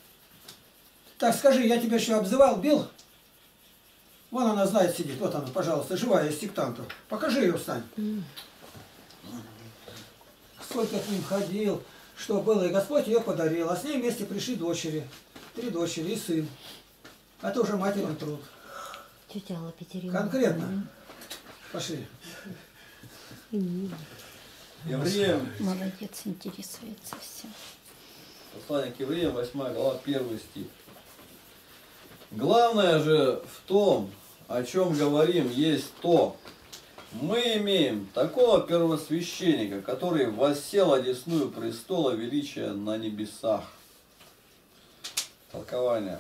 Так, скажи, я тебя еще обзывал, бил? Вон она знает, сидит. Вот она, пожалуйста, живая из сектантов. Покажи ее, встань. Сколько к ним ходил, что было, и Господь ее подарил. А с ней вместе пришли дочери. Три дочери и сын. Это уже материн труд. Тетя Алла Петерина. Конкретно. Пошли. Евреям, Молодец, интересуется всем. послание к евреям, восьмая глава, первый стих. Главное же в том, о чем говорим, есть то, мы имеем такого первосвященника, который воссел одесную престола величия на небесах. Толкование.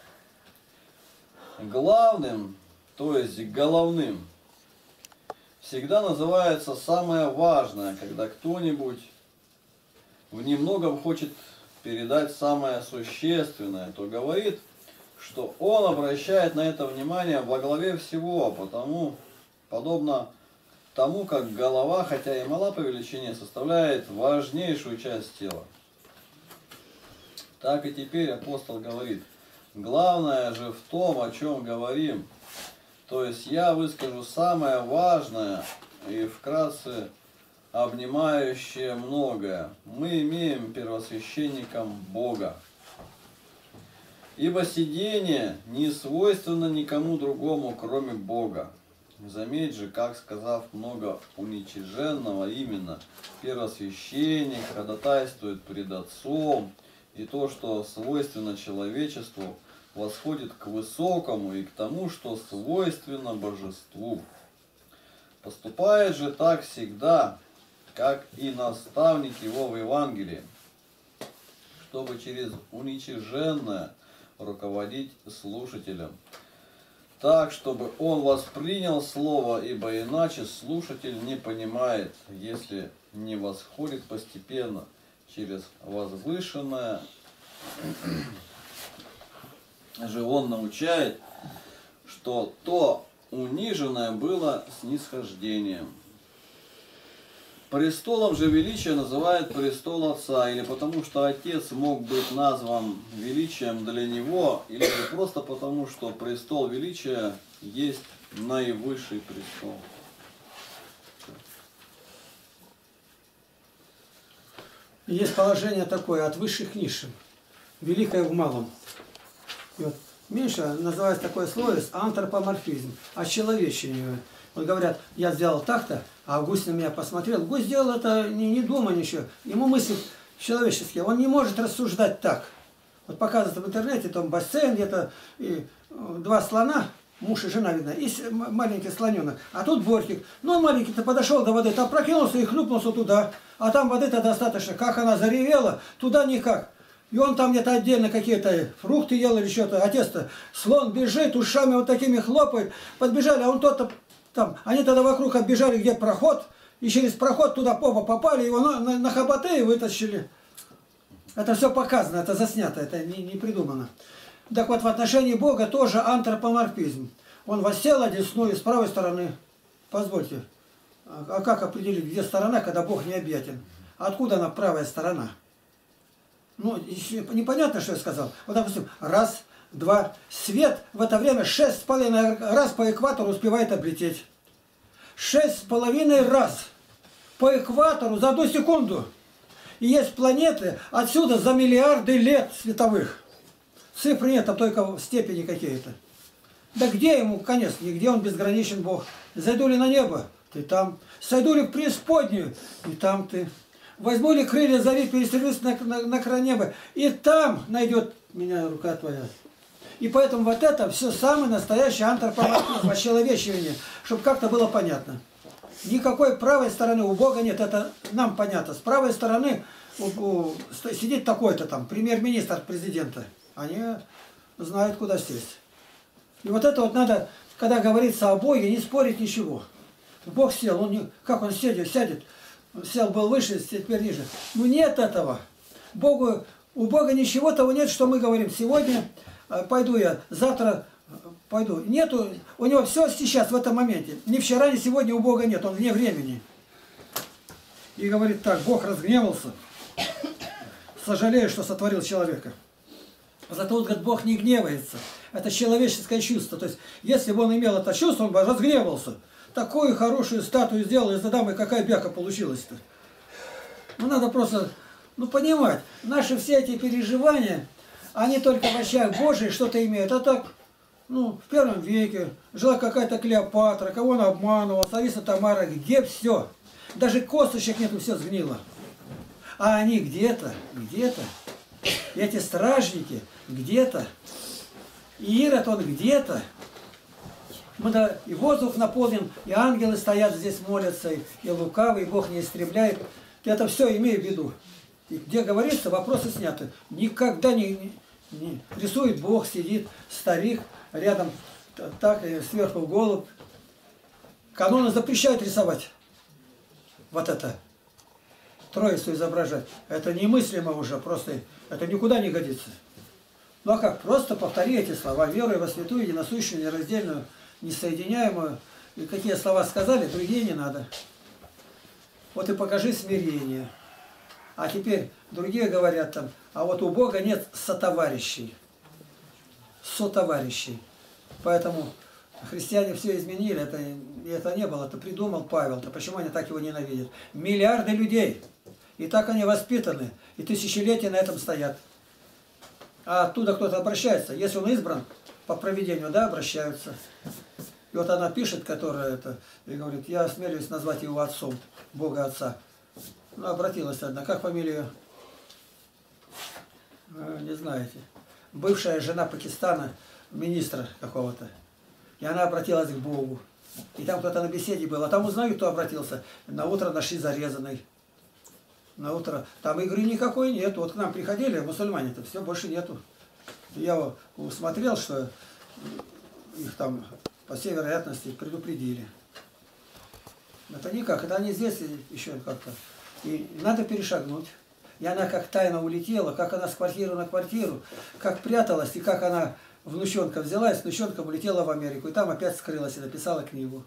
Главным, то есть головным, всегда называется самое важное, когда кто-нибудь в немногом хочет передать самое существенное, то говорит, что он обращает на это внимание во главе всего, потому, подобно тому, как голова, хотя и мала по величине, составляет важнейшую часть тела. Так и теперь апостол говорит, главное же в том, о чем говорим, то есть я выскажу самое важное и вкратце обнимающее многое. Мы имеем первосвященником Бога. Ибо сидение не свойственно никому другому, кроме Бога. Заметь же, как, сказав много уничиженного, именно первосвященник ходатайствует пред Отцом, и то, что свойственно человечеству, восходит к высокому и к тому, что свойственно божеству. Поступает же так всегда, как и наставник его в Евангелии, чтобы через уничиженное руководить слушателем, так, чтобы он воспринял слово, ибо иначе слушатель не понимает, если не восходит постепенно через возвышенное же он научает, что то униженное было снисхождением. Престолом же величия называют престол Отца, или потому что Отец мог быть назван величием для него, или же просто потому, что престол величия есть наивысший престол. Есть положение такое, от высших к низшим, великое в малом. И вот Миша называется такое слово антропоморфизм, очеловечение. Вот говорят, я сделал так-то, а гусь на меня посмотрел. Гусь сделал это не, не думая ничего. Ему мысли человеческие. Он не может рассуждать так. Вот показывают в интернете, там бассейн где-то, и два слона, муж и жена, видно, и маленький слоненок. А тут бортик. Ну, маленький-то подошел до воды, там прокинулся и хлюпнулся туда. А там воды-то достаточно. Как она заревела, туда никак. И он там где-то отдельно какие-то фрукты ел или что-то. Отец-то, слон бежит, ушами вот такими хлопает. Подбежали, а он тот-то там. Они тогда вокруг оббежали, где проход. И через проход туда попа попали, его на, на, на хоботы и вытащили. Это все показано, это заснято, это не, не придумано. Так вот, в отношении Бога тоже антропоморфизм. Он воссел одесную с правой стороны. Позвольте, а как определить, где сторона, когда Бог необъятен? Откуда она правая сторона? Ну, непонятно, что я сказал. Вот, допустим, раз, два. Свет в это время шесть с половиной раз по экватору успевает облететь. Шесть с половиной раз по экватору за одну секунду. И есть планеты отсюда за миллиарды лет световых. Цифры нет, там только степени какие-то. Да где ему конец? Нигде, он безграничен Бог. Зайду ли на небо? Ты там. Сойду ли в преисподнюю? И там ты. Возьму ли крылья зари, перестрелюсь на, на, на край неба? И там найдет меня рука твоя. И поэтому вот это все самое настоящее антропоморфизм, очеловечивание, чтобы как-то было понятно. Никакой правой стороны у Бога нет, это нам понятно. С правой стороны у, у, сидит такой-то там, премьер-министр от президента. Они знают, куда сесть. И вот это вот надо, когда говорится о Боге, не спорить ничего. Бог сел, он не, как он сядет, сядет, сел был выше, теперь ниже. Ну нет этого. Богу, у Бога ничего того нет, что мы говорим. Сегодня пойду я, завтра пойду. Нету, у него все сейчас, в этом моменте. Ни вчера, ни сегодня у Бога нет, он вне времени. И говорит так, Бог разгневался, сожалею, что сотворил человека. Зато вот, говорит, Бог не гневается. Это человеческое чувство. То есть, если бы он имел это чувство, он бы разгневался. Такую хорошую статую сделал из Адама, и какая бяка получилась-то. Ну, надо просто, ну, понимать, наши все эти переживания, они только в очах Божьих что-то имеют. А так, ну, в первом веке жила какая-то Клеопатра, кого он обманывал, Лариса Тамара, где все? Даже косточек нету, все сгнило. А они где-то, где-то. Эти стражники где-то. И Ирод он где-то. Мы, да, и воздух наполнен, и ангелы стоят здесь, молятся, и, и лукавый, и Бог не истребляет. Это все имею в виду. И где говорится, вопросы сняты. Никогда не, не, не рисует Бог, сидит старик, рядом так, и сверху голубь. Каноны запрещают рисовать. Вот это. Троицу изображать. Это немыслимо уже, просто это никуда не годится. Ну а как? Просто повтори эти слова. Веруя во святую, единосущую, нераздельную, несоединяемую. И какие слова сказали, другие не надо. Вот и покажи смирение. А теперь другие говорят там, а вот у Бога нет сотоварищей. Сотоварищей. Поэтому христиане все изменили. Это, это не было, это придумал Павел. То почему они так его ненавидят? Миллиарды людей. И так они воспитаны. И тысячелетия на этом стоят. А оттуда кто-то обращается. Если он избран по провидению, да, обращаются. И вот она пишет, которая это, и говорит, я осмелюсь назвать его отцом, Бога Отца. Ну, обратилась одна. Как фамилия? Не знаете. Бывшая жена Пакистана, министра какого-то. И она обратилась к Богу. И там кто-то на беседе был. А там узнаю, кто обратился. На утро нашли зарезанный. На утро. Там игры никакой нет. Вот к нам приходили мусульмане-то, все, больше нету. Я усмотрел, что их там по всей вероятности предупредили. Это никак, это они здесь еще как-то. И надо перешагнуть. И она как тайно улетела, как она с квартиры на квартиру, как пряталась, и как она внученка взяла, и с внученком улетела в Америку. И там опять скрылась и написала книгу.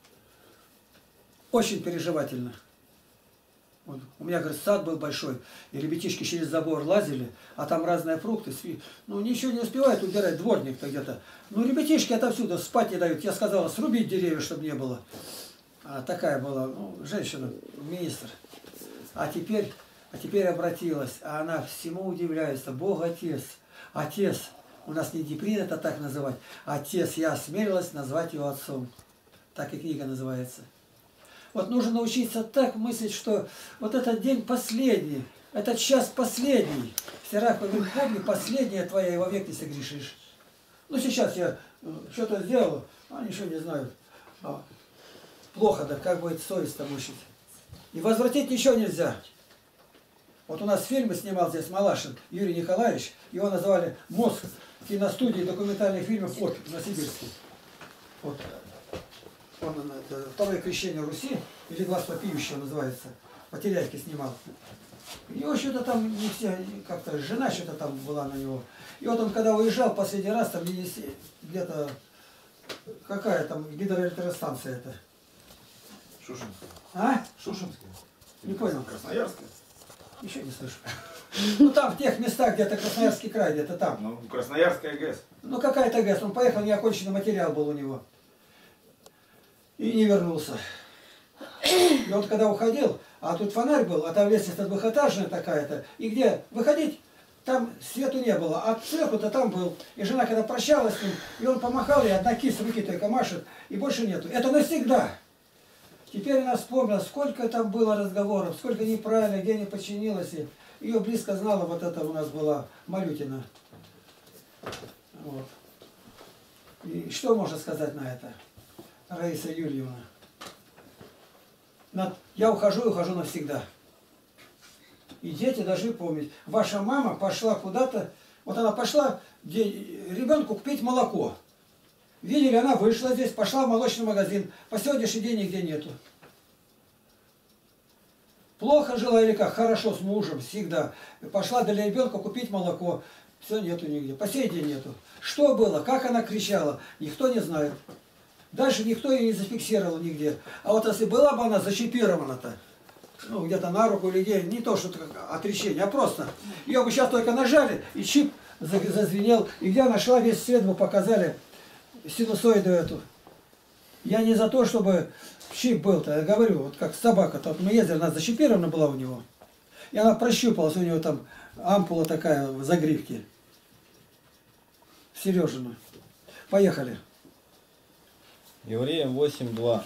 Очень переживательно. Вот. У меня, говорит, сад был большой, и ребятишки через забор лазили, а там разные фрукты. Сви... Ну, ничего не успевает убирать, дворник-то где-то. Ну, ребятишки отовсюду спать не дают. Я сказала, срубить деревья, чтобы не было. А такая была, ну, женщина, министр. А теперь... А теперь обратилась, а она всему удивляется. Бог Отец, Отец, у нас не принято так называть, Отец, я осмелилась назвать его Отцом. Так и книга называется. Вот нужно научиться так мыслить, что вот этот день последний, этот час последний. Сирах говорит, помни, последняя твоя, и вовек не согрешишь. Ну сейчас я что-то сделал, а ничего не знаю. А, плохо, да как будет совесть-то мучить. И возвратить ничего нельзя. Вот у нас фильмы снимал здесь Малашин Юрий Николаевич, его называли «Мозг» киностудии документальных фильмов от Новосибирске. Вот. Он, это, второе крещение Руси, или «Глаз вопиющего» называется, по Теряйке снимал. У него что-то там, не все, как-то жена что-то там была на него. И вот он когда уезжал последний раз, там где-то, какая там гидроэлектростанция это? Шушинская. А? Шушинская. Не понял. Красноярская. Еще не слышу. Ну там в тех местах, где-то Красноярский край, где-то там. Ну, Красноярская ГЭС. Ну какая-то ГЭС. Он поехал, неоконченный материал был у него. И не вернулся. И он когда уходил, а тут фонарь был, а там лестница двухэтажная такая-то. И где выходить, там свету не было. А сверху-то там был. И жена когда прощалась с ним, и он помахал, и одна кисть руки только машет, и больше нету. Это навсегда. Теперь она вспомнила, сколько там было разговоров, сколько неправильно, где не подчинилась. Ее близко знала, вот это у нас была Малютина. Вот. И что можно сказать на это, Раиса Юрьевна? Я ухожу и ухожу навсегда. И дети должны помнить. Ваша мама пошла куда-то, вот она пошла ребенку купить молоко. Видели, она вышла здесь, пошла в молочный магазин. По сегодняшний день нигде нету. Плохо жила или как? Хорошо, с мужем, всегда. Пошла для ребенка купить молоко. Все, нету нигде. По сей день нету. Что было? Как она кричала? Никто не знает. Дальше никто ее не зафиксировал нигде. А вот если была бы она зачипирована-то, ну, где-то на руку или где, не то, что отречение, а просто. Ее бы сейчас только нажали, и чип зазвенел. И где она шла, весь свет бы показали. Синусоиду эту. Я не за то, чтобы чип был-то, я говорю, вот как собака-то, вот мы ездили, она защипирована была у него, и она прощупалась, у него там ампула такая в загривке. Сережина. Поехали. Евреям восемь два.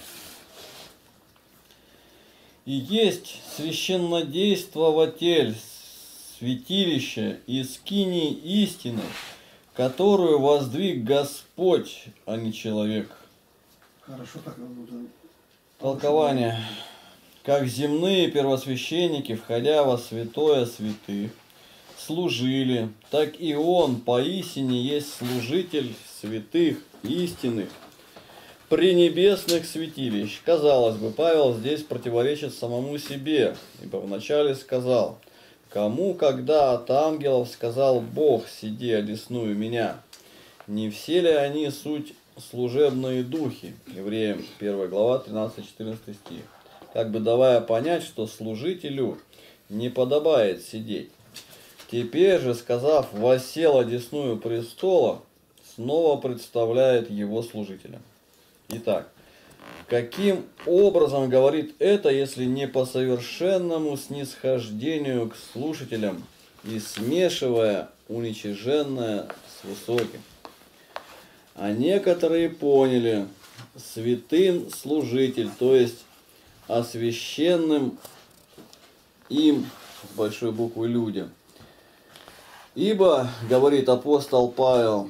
И есть священнодействователь святилища и скинии истины, которую воздвиг Господь, а не человек. Хорошо, так Толкование. Как земные первосвященники, входя во святое святых, служили, так и он поистине есть служитель святых истинных пренебесных святилищ. Казалось бы, Павел здесь противоречит самому себе, ибо вначале сказал: кому, когда от ангелов сказал Бог, сиди одесную меня? Не все ли они суть служебные духи? Евреям первая глава, тринадцатый-четырнадцатый стих. Как бы давая понять, что служителю не подобает сидеть. Теперь же, сказав, воссел одесную престола, снова представляет его служителем. Итак, каким образом говорит это, если не по совершенному снисхождению к слушателям и смешивая уничиженное с высоким? А некоторые поняли: святым служитель, то есть освященным им, с большой буквы, людям. Ибо, говорит апостол Павел,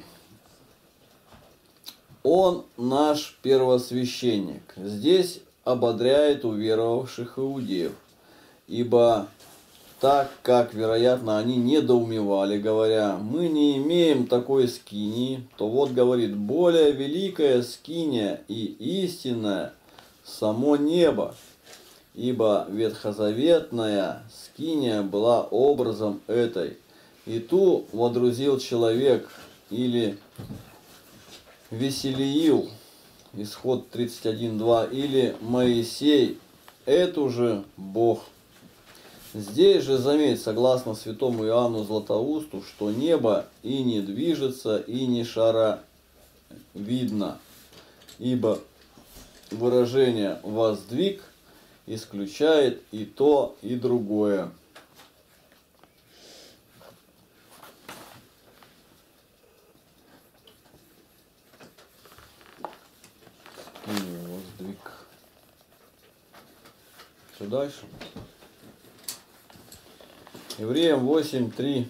он наш первосвященник. Здесь ободряет уверовавших иудеев. Ибо так как, вероятно, они недоумевали, говоря, мы не имеем такой скинии, то вот говорит, более великая скиния и истинная само небо, ибо ветхозаветная скиния была образом этой, и ту водрузил человек или Веселиил, исход тридцать один два, или Моисей, эту же Бог. Здесь же заметь, согласно святому Иоанну Златоусту, что небо и не движется, и не шара видно, ибо выражение «воздвиг» исключает и то, и другое. Воздвиг. Что дальше? Евреям восемь три.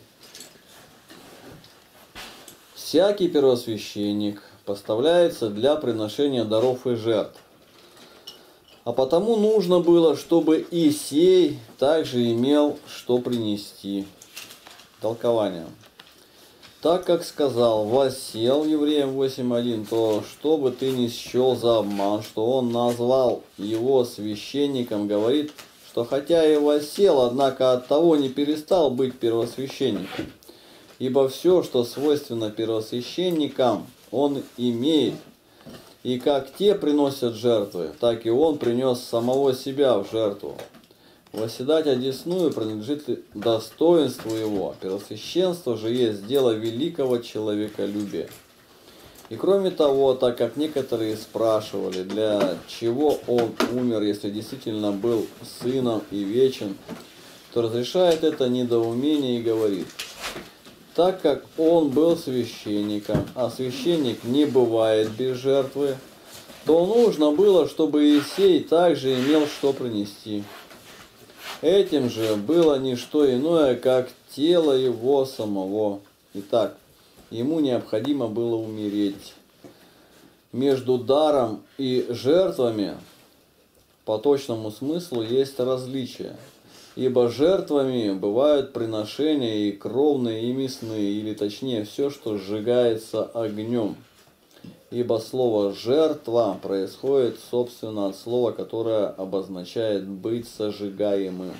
Всякий первосвященник поставляется для приношения даров и жертв. А потому нужно было, чтобы и сей также имел что принести. Толкование. Так как сказал, воссел, Евреям восемь один, то что бы ты ни счел за обман, что он назвал его священником, говорит, что хотя и воссел, однако от того не перестал быть первосвященником. Ибо все, что свойственно первосвященникам, он имеет. И как те приносят жертвы, так и он принес самого себя в жертву. Восседать одесную принадлежит достоинству его. Первосвященство же есть дело великого человеколюбия. И кроме того, так как некоторые спрашивали, для чего он умер, если действительно был сыном и вечен, то разрешает это недоумение и говорит, так как он был священником, а священник не бывает без жертвы, то нужно было, чтобы Иисей также имел что принести. Этим же было не что иное, как тело его самого. Итак, ему необходимо было умереть. Между даром и жертвами по точному смыслу есть различие. Ибо жертвами бывают приношения и кровные, и мясные, или точнее все, что сжигается огнем. Ибо слово «жертва» происходит, собственно, от слова, которое обозначает «быть сожигаемым».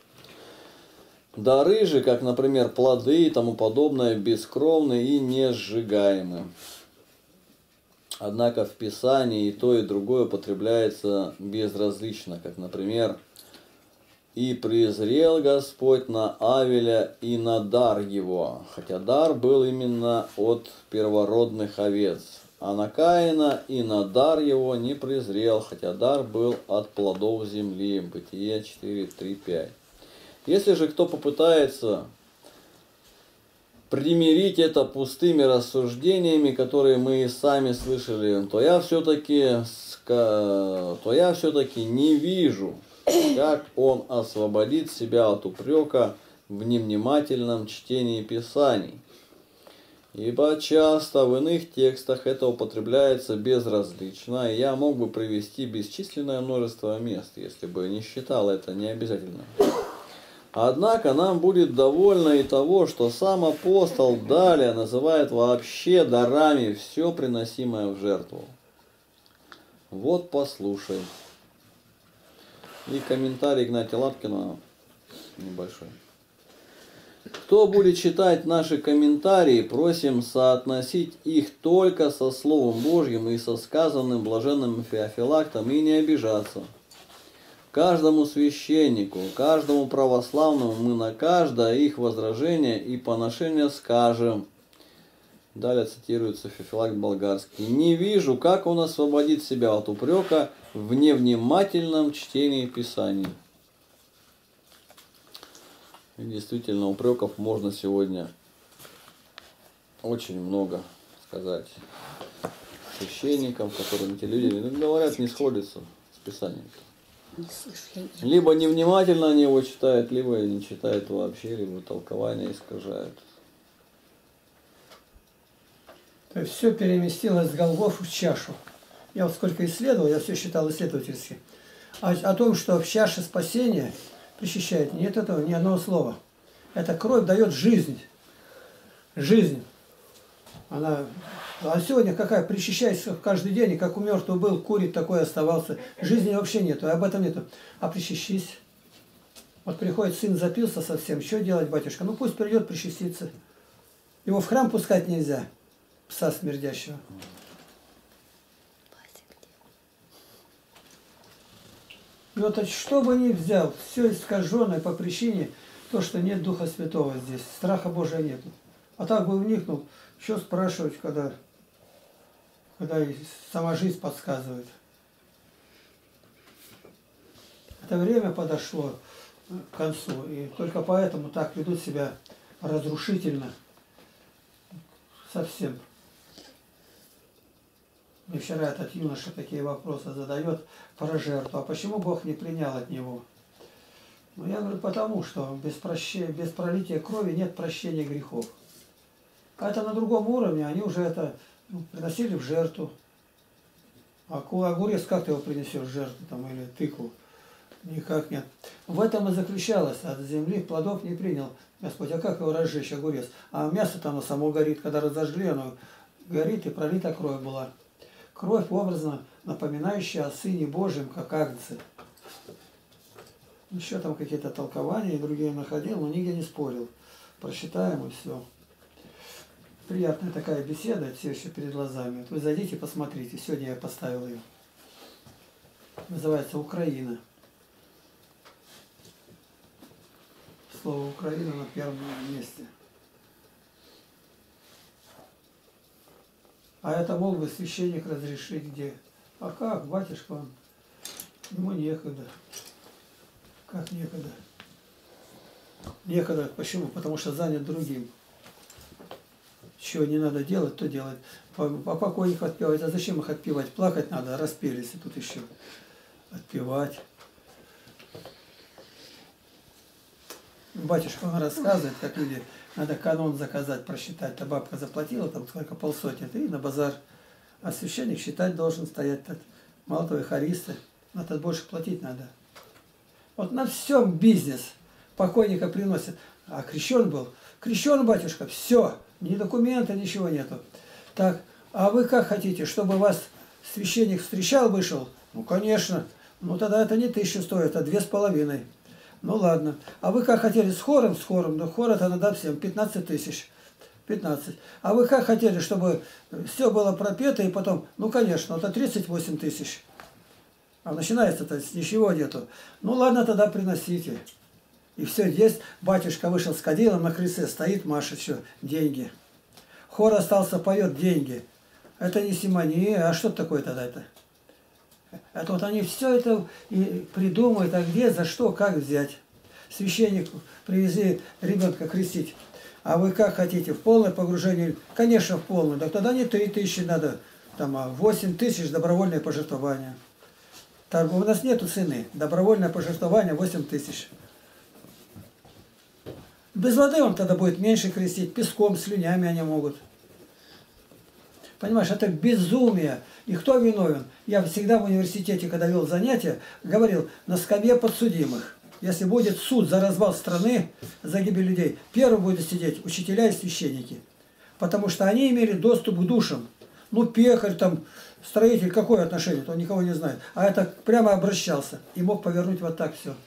Дары же, как, например, плоды и тому подобное, бескровны и не сжигаемы. Однако в Писании и то, и другое употребляется безразлично, как, например, «И презрел Господь на Авеля и на дар его», хотя дар был именно от первородных овец. А на Каина и на дар его не презрел, хотя дар был от плодов земли. Бытие четыре три пять. Если же кто попытается примирить это пустыми рассуждениями, которые мы и сами слышали, то я все-таки то я все-таки не вижу, как он освободит себя от упрека в невнимательном чтении Писаний. Ибо часто в иных текстах это употребляется безразлично, и я мог бы привести бесчисленное множество мест, если бы не считал это необязательным. Однако нам будет довольно и того, что сам апостол далее называет вообще дарами все приносимое в жертву. Вот послушай. И комментарий Игнатия Лапкина небольшой. Кто будет читать наши комментарии, просим соотносить их только со Словом Божьим и со сказанным блаженным Феофилактом и не обижаться. Каждому священнику, каждому православному мы на каждое их возражение и поношение скажем. Далее цитируется Феофилакт Болгарский. Не вижу, как он освободит себя от упрека в невнимательном чтении Писаний. И действительно, упреков можно сегодня очень много сказать священникам, которым эти люди говорят, не сходятся с Писанием. Либо невнимательно они его читают, либо не читают вообще, либо толкование искажают. То есть все переместилось с голов в чашу. Я вот сколько исследовал, я все считал исследовательски. О, о том, что в чаше спасения причащает. Нет этого, ни одного слова. Эта кровь дает жизнь. Жизнь. Она... А сегодня какая? Причащайся каждый день, и как у мертвого был, курит такой оставался. Жизни вообще нету, об этом нету. А причащись. Вот приходит сын, запился совсем. Что делать, батюшка? Ну пусть придет причаститься. Его в храм пускать нельзя. Пса смердящего. И вот что бы ни взял, все искаженное по причине, то, что нет Духа Святого здесь. Страха Божия нету. А так бы вникнул, что спрашивать, когда, когда и сама жизнь подсказывает. Это время подошло к концу, и только поэтому так ведут себя разрушительно. Совсем. Мне вчера этот юноша такие вопросы задает про жертву. А почему Бог не принял от него? Ну, я говорю, потому что без, прощения, без пролития крови нет прощения грехов. А это на другом уровне, они уже это ну, приносили в жертву. А огурец, как ты его принесешь в жертву там, или тыкву? Никак нет. В этом и заключалось. От земли плодов не принял Господь. А как его разжечь, огурец? А мясо-то оно само горит. Когда разожгли, оно горит, и пролита кровь была. Кровь образно напоминающая о Сыне Божьем, как агнцы. Еще там какие-то толкования и другие находил, но нигде не спорил. Прочитаем и все. Приятная такая беседа, все еще перед глазами. Вот вы зайдите, посмотрите. Сегодня я поставил ее. Называется «Украина». Слово «Украина» на первом месте. А это мог бы священник разрешить где? А как, батюшка, он, ему некогда. Как некогда? Некогда. Почему? Потому что занят другим. Чего не надо делать, то делать. А покойников отпевать. А зачем их отпевать? Плакать надо, распелись. И тут еще отпевать. Батюшка он рассказывает, как люди, надо канон заказать, просчитать. Та бабка заплатила, там сколько, полсотни, и на базар. А священник считать должен стоять. Мало того, и хористы. На этот больше платить надо. Вот на всем бизнес. Покойника приносят. А крещен был. Крещен, батюшка, все. Ни документа, ничего нету. Так, а вы как хотите, чтобы вас священник встречал, вышел? Ну, конечно. Ну, тогда это не тысячу стоит, а две с половиной. Ну ладно. А вы как хотели с хором? С хором. Да хор это надо всем. пятнадцать тысяч. пятнадцать. А вы как хотели, чтобы все было пропето и потом... Ну, конечно, это тридцать восемь тысяч. А начинается-то с ничего нету. Ну, ладно, тогда приносите. И все, есть. Батюшка вышел с кадилом на крыльце, стоит, машет еще деньги. Хор остался, поет деньги. Это не симония. А что такое тогда это? Это вот они все это и придумают, а где, за что, как взять. Священник привезли ребенка крестить. А вы как хотите, в полное погружение? Конечно, в полное. Так тогда не три тысячи надо, там, а восемь тысяч добровольное пожертвование. Так, у нас нету цены. Добровольное пожертвование восемь тысяч. Без воды он тогда будет меньше крестить, песком, слюнями они могут. Понимаешь, это безумие. И кто виновен? Я всегда в университете, когда вел занятия, говорил, на скамье подсудимых. Если будет суд за развал страны, за гибель людей, первым будут сидеть учителя и священники. Потому что они имели доступ к душам. Ну, пекарь, там, строитель, какое отношение? Он никого не знает. А это прямо обращался и мог повернуть вот так все.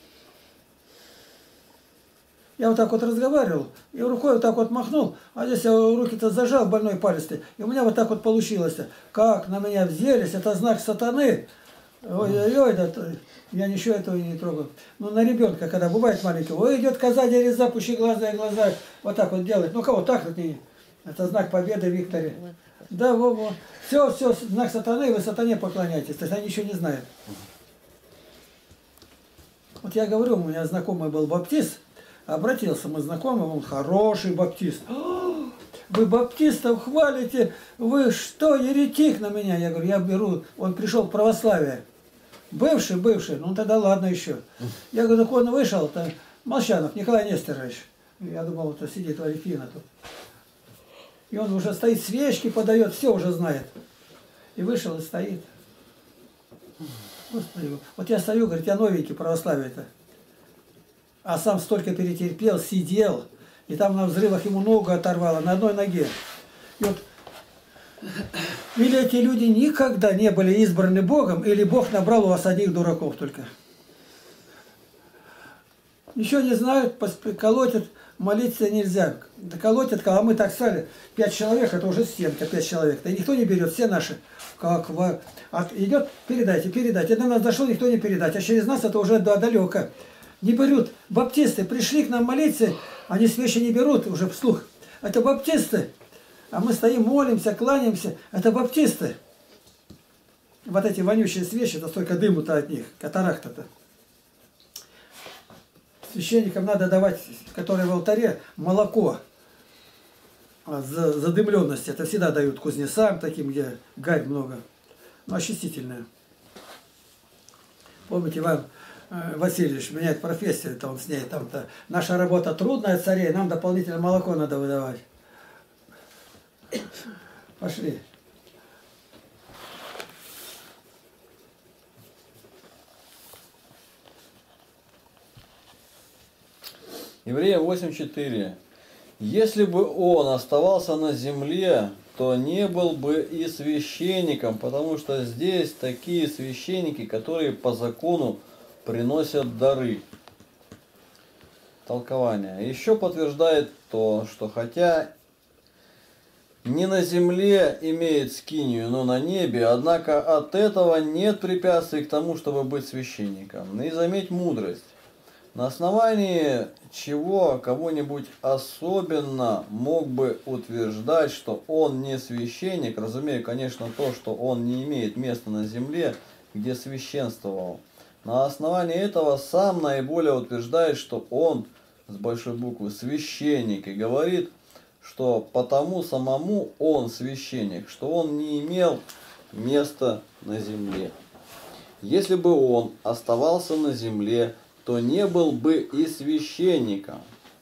Я вот так вот разговаривал, и рукой вот так вот махнул, а здесь я руки-то зажал, больной палец, и у меня вот так вот получилось. Как на меня взялись, это знак сатаны. Ой-ой-ой, да, я ничего этого не трогаю. Ну, на ребенка, когда бывает маленький, ой, идет коза, дерет, запущи глаза и глаза, вот так вот делает. Ну, кого так вот не... Это знак победы в Викторе. Да, во, во. Все, все, знак сатаны, вы сатане поклоняетесь, то есть они еще не знают. Вот я говорю, у меня знакомый был баптист, обратился мой знакомый, он хороший баптист. Вы баптистов хвалите, вы что, еретик на меня? Я говорю, я беру, он пришел в православие. Бывший, бывший, ну тогда ладно еще. Я говорю, так он вышел, это Молчанов Николай Нестерович. Я думал, это сидит Валентина тут. И он уже стоит, свечки подает, все уже знает. И вышел и стоит. Господи, вот я стою, говорит, я новенький православие-то. а сам столько перетерпел, сидел, и там на взрывах ему ногу оторвало, на одной ноге. И вот, или эти люди никогда не были избраны Богом, или Бог набрал у вас одних дураков только. Ничего не знают, колотят, молиться нельзя. Да колотят, а мы так стали, пять человек, это уже стенка, пять человек. Да никто не берет, все наши. Как вы... От... Идет, передайте, передайте. До нас дошло, никто не передать. А через нас это уже далеко. Не берут. Баптисты пришли к нам молиться, они свечи не берут уже вслух. Это баптисты. А мы стоим, молимся, кланяемся. Это баптисты. Вот эти вонючие свечи, это столько дыму-то от них, катаракта-то. Священникам надо давать, которые в алтаре, молоко за задымленность. Это всегда дают кузнецам, таким, где гарь много. Но очистительное. Помните, Иван Васильевич меняет профессию, это он с ней там-то. Наша работа трудная, царей, нам дополнительное молоко надо выдавать. Пошли. Евреям восемь четыре. Если бы он оставался на земле, то не был бы и священником, потому что здесь такие священники, которые по закону приносят дары. Толкование. Еще подтверждает то, что хотя не на земле имеет скинию, но на небе, однако от этого нет препятствий к тому, чтобы быть священником. И заметь мудрость. На основании чего кого-нибудь особенно мог бы утверждать, что он не священник, разумею, конечно, то, что он не имеет места на земле, где священствовал. На основании этого сам наиболее утверждает, что он, с большой буквы, священник, и говорит, что потому самому он священник, что он не имел места на земле. Если бы он оставался на земле, то не был бы и священником,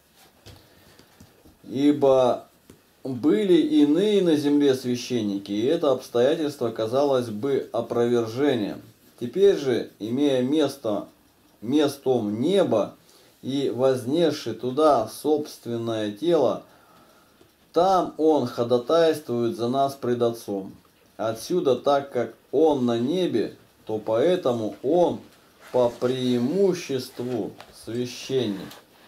ибо были иные на земле священники, и это обстоятельство казалось бы опровержением. Теперь же, имея место, местом небо и вознесший туда собственное тело, там он ходатайствует за нас пред Отцом. Отсюда, так как он на небе, то поэтому он по преимуществу священник.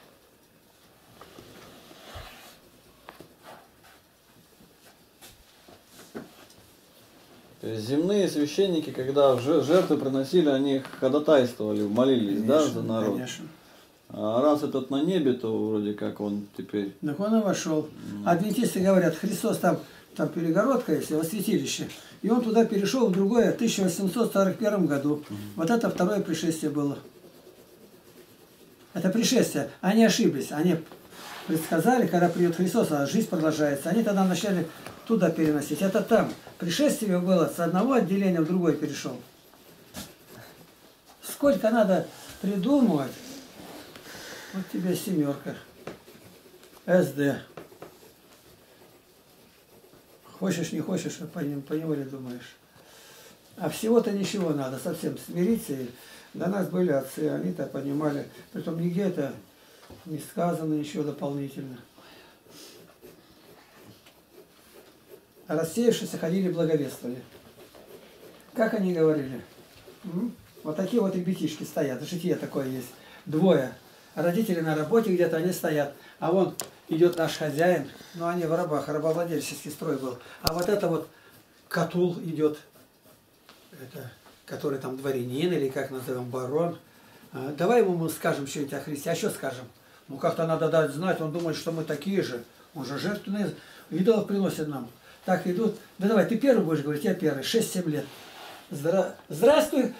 То есть земные священники, когда жертвы приносили, они ходатайствовали, молились, конечно, да, за народ. Конечно. А раз этот на небе, то вроде как он теперь... Так он и вошел. Mm. Адвентисты говорят, Христос там, там перегородка, если во святилище, и он туда перешел в другое в тысяча восемьсот сорок первом году. Mm. Вот это второе пришествие было. Это пришествие. Они ошиблись. Они предсказали, когда придет Христос, а жизнь продолжается. Они тогда начали туда переносить. Это там. Пришествие было с одного отделения в другое перешел. Сколько надо придумывать. Вот тебе семерка. СД. Хочешь, не хочешь, по неволе думаешь. А всего-то ничего надо, совсем смириться. И до нас были отцы, они-то понимали. Притом нигде это не сказано еще дополнительно. А рассеявшиеся ходили, благовествовали. Как они говорили? М? Вот такие вот ребятишки стоят. Житие такое есть. Двое. Родители на работе где-то, они стоят. А вон идет наш хозяин. Ну, они в рабах, рабовладельческий строй был. А вот это вот Катул идет. Это, который там дворянин или как назовем, барон. А, давай ему мы скажем что-нибудь о Христе. А что скажем? Ну, как-то надо дать знать. Он думает, что мы такие же. Он же жертвенные идолов приносит нам. Так идут. Да давай, ты первый будешь говорить, я первый. шесть-семь лет. Здра... Здравствуй.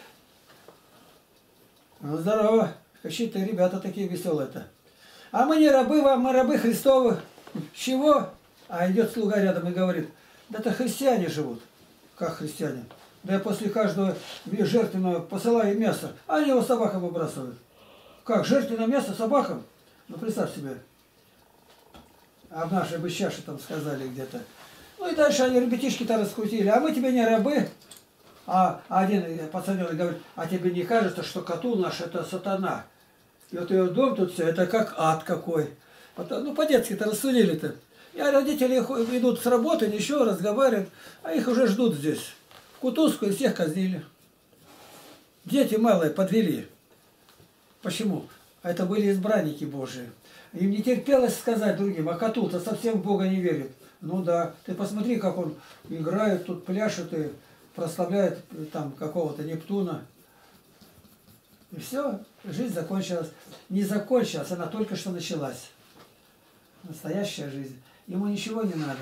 Ну, здорово. Какие-то ребята такие веселые-то. А мы не рабы вам, мы рабы Христовы. Чего? А идет слуга рядом и говорит, да это христиане живут. Как христиане? Да я после каждого жертвенного посылаю мясо, а они его собакам выбрасывают. Как, жертвенное мясо собакам? Ну, представь себе. А в нашей бы чаше там сказали где-то. Ну и дальше они ребятишки-то раскрутили. А мы тебе не рабы. А один пацанёнок говорит, а тебе не кажется, что Катул наш это сатана? И вот ее дом тут все, это как ад какой. Потом, ну, по-детски-то рассудили-то. И родители идут с работы, ничего, разговаривают, а их уже ждут здесь. В кутузку и всех казнили. Дети малые подвели. Почему? А это были избранники Божии. Им не терпелось сказать другим, а коту-то совсем в Бога не верит. Ну да, ты посмотри, как он играет, тут пляшет и прославляет там какого-то Нептуна. И все, жизнь закончилась. Не закончилась, она только что началась. Настоящая жизнь. Ему ничего не надо.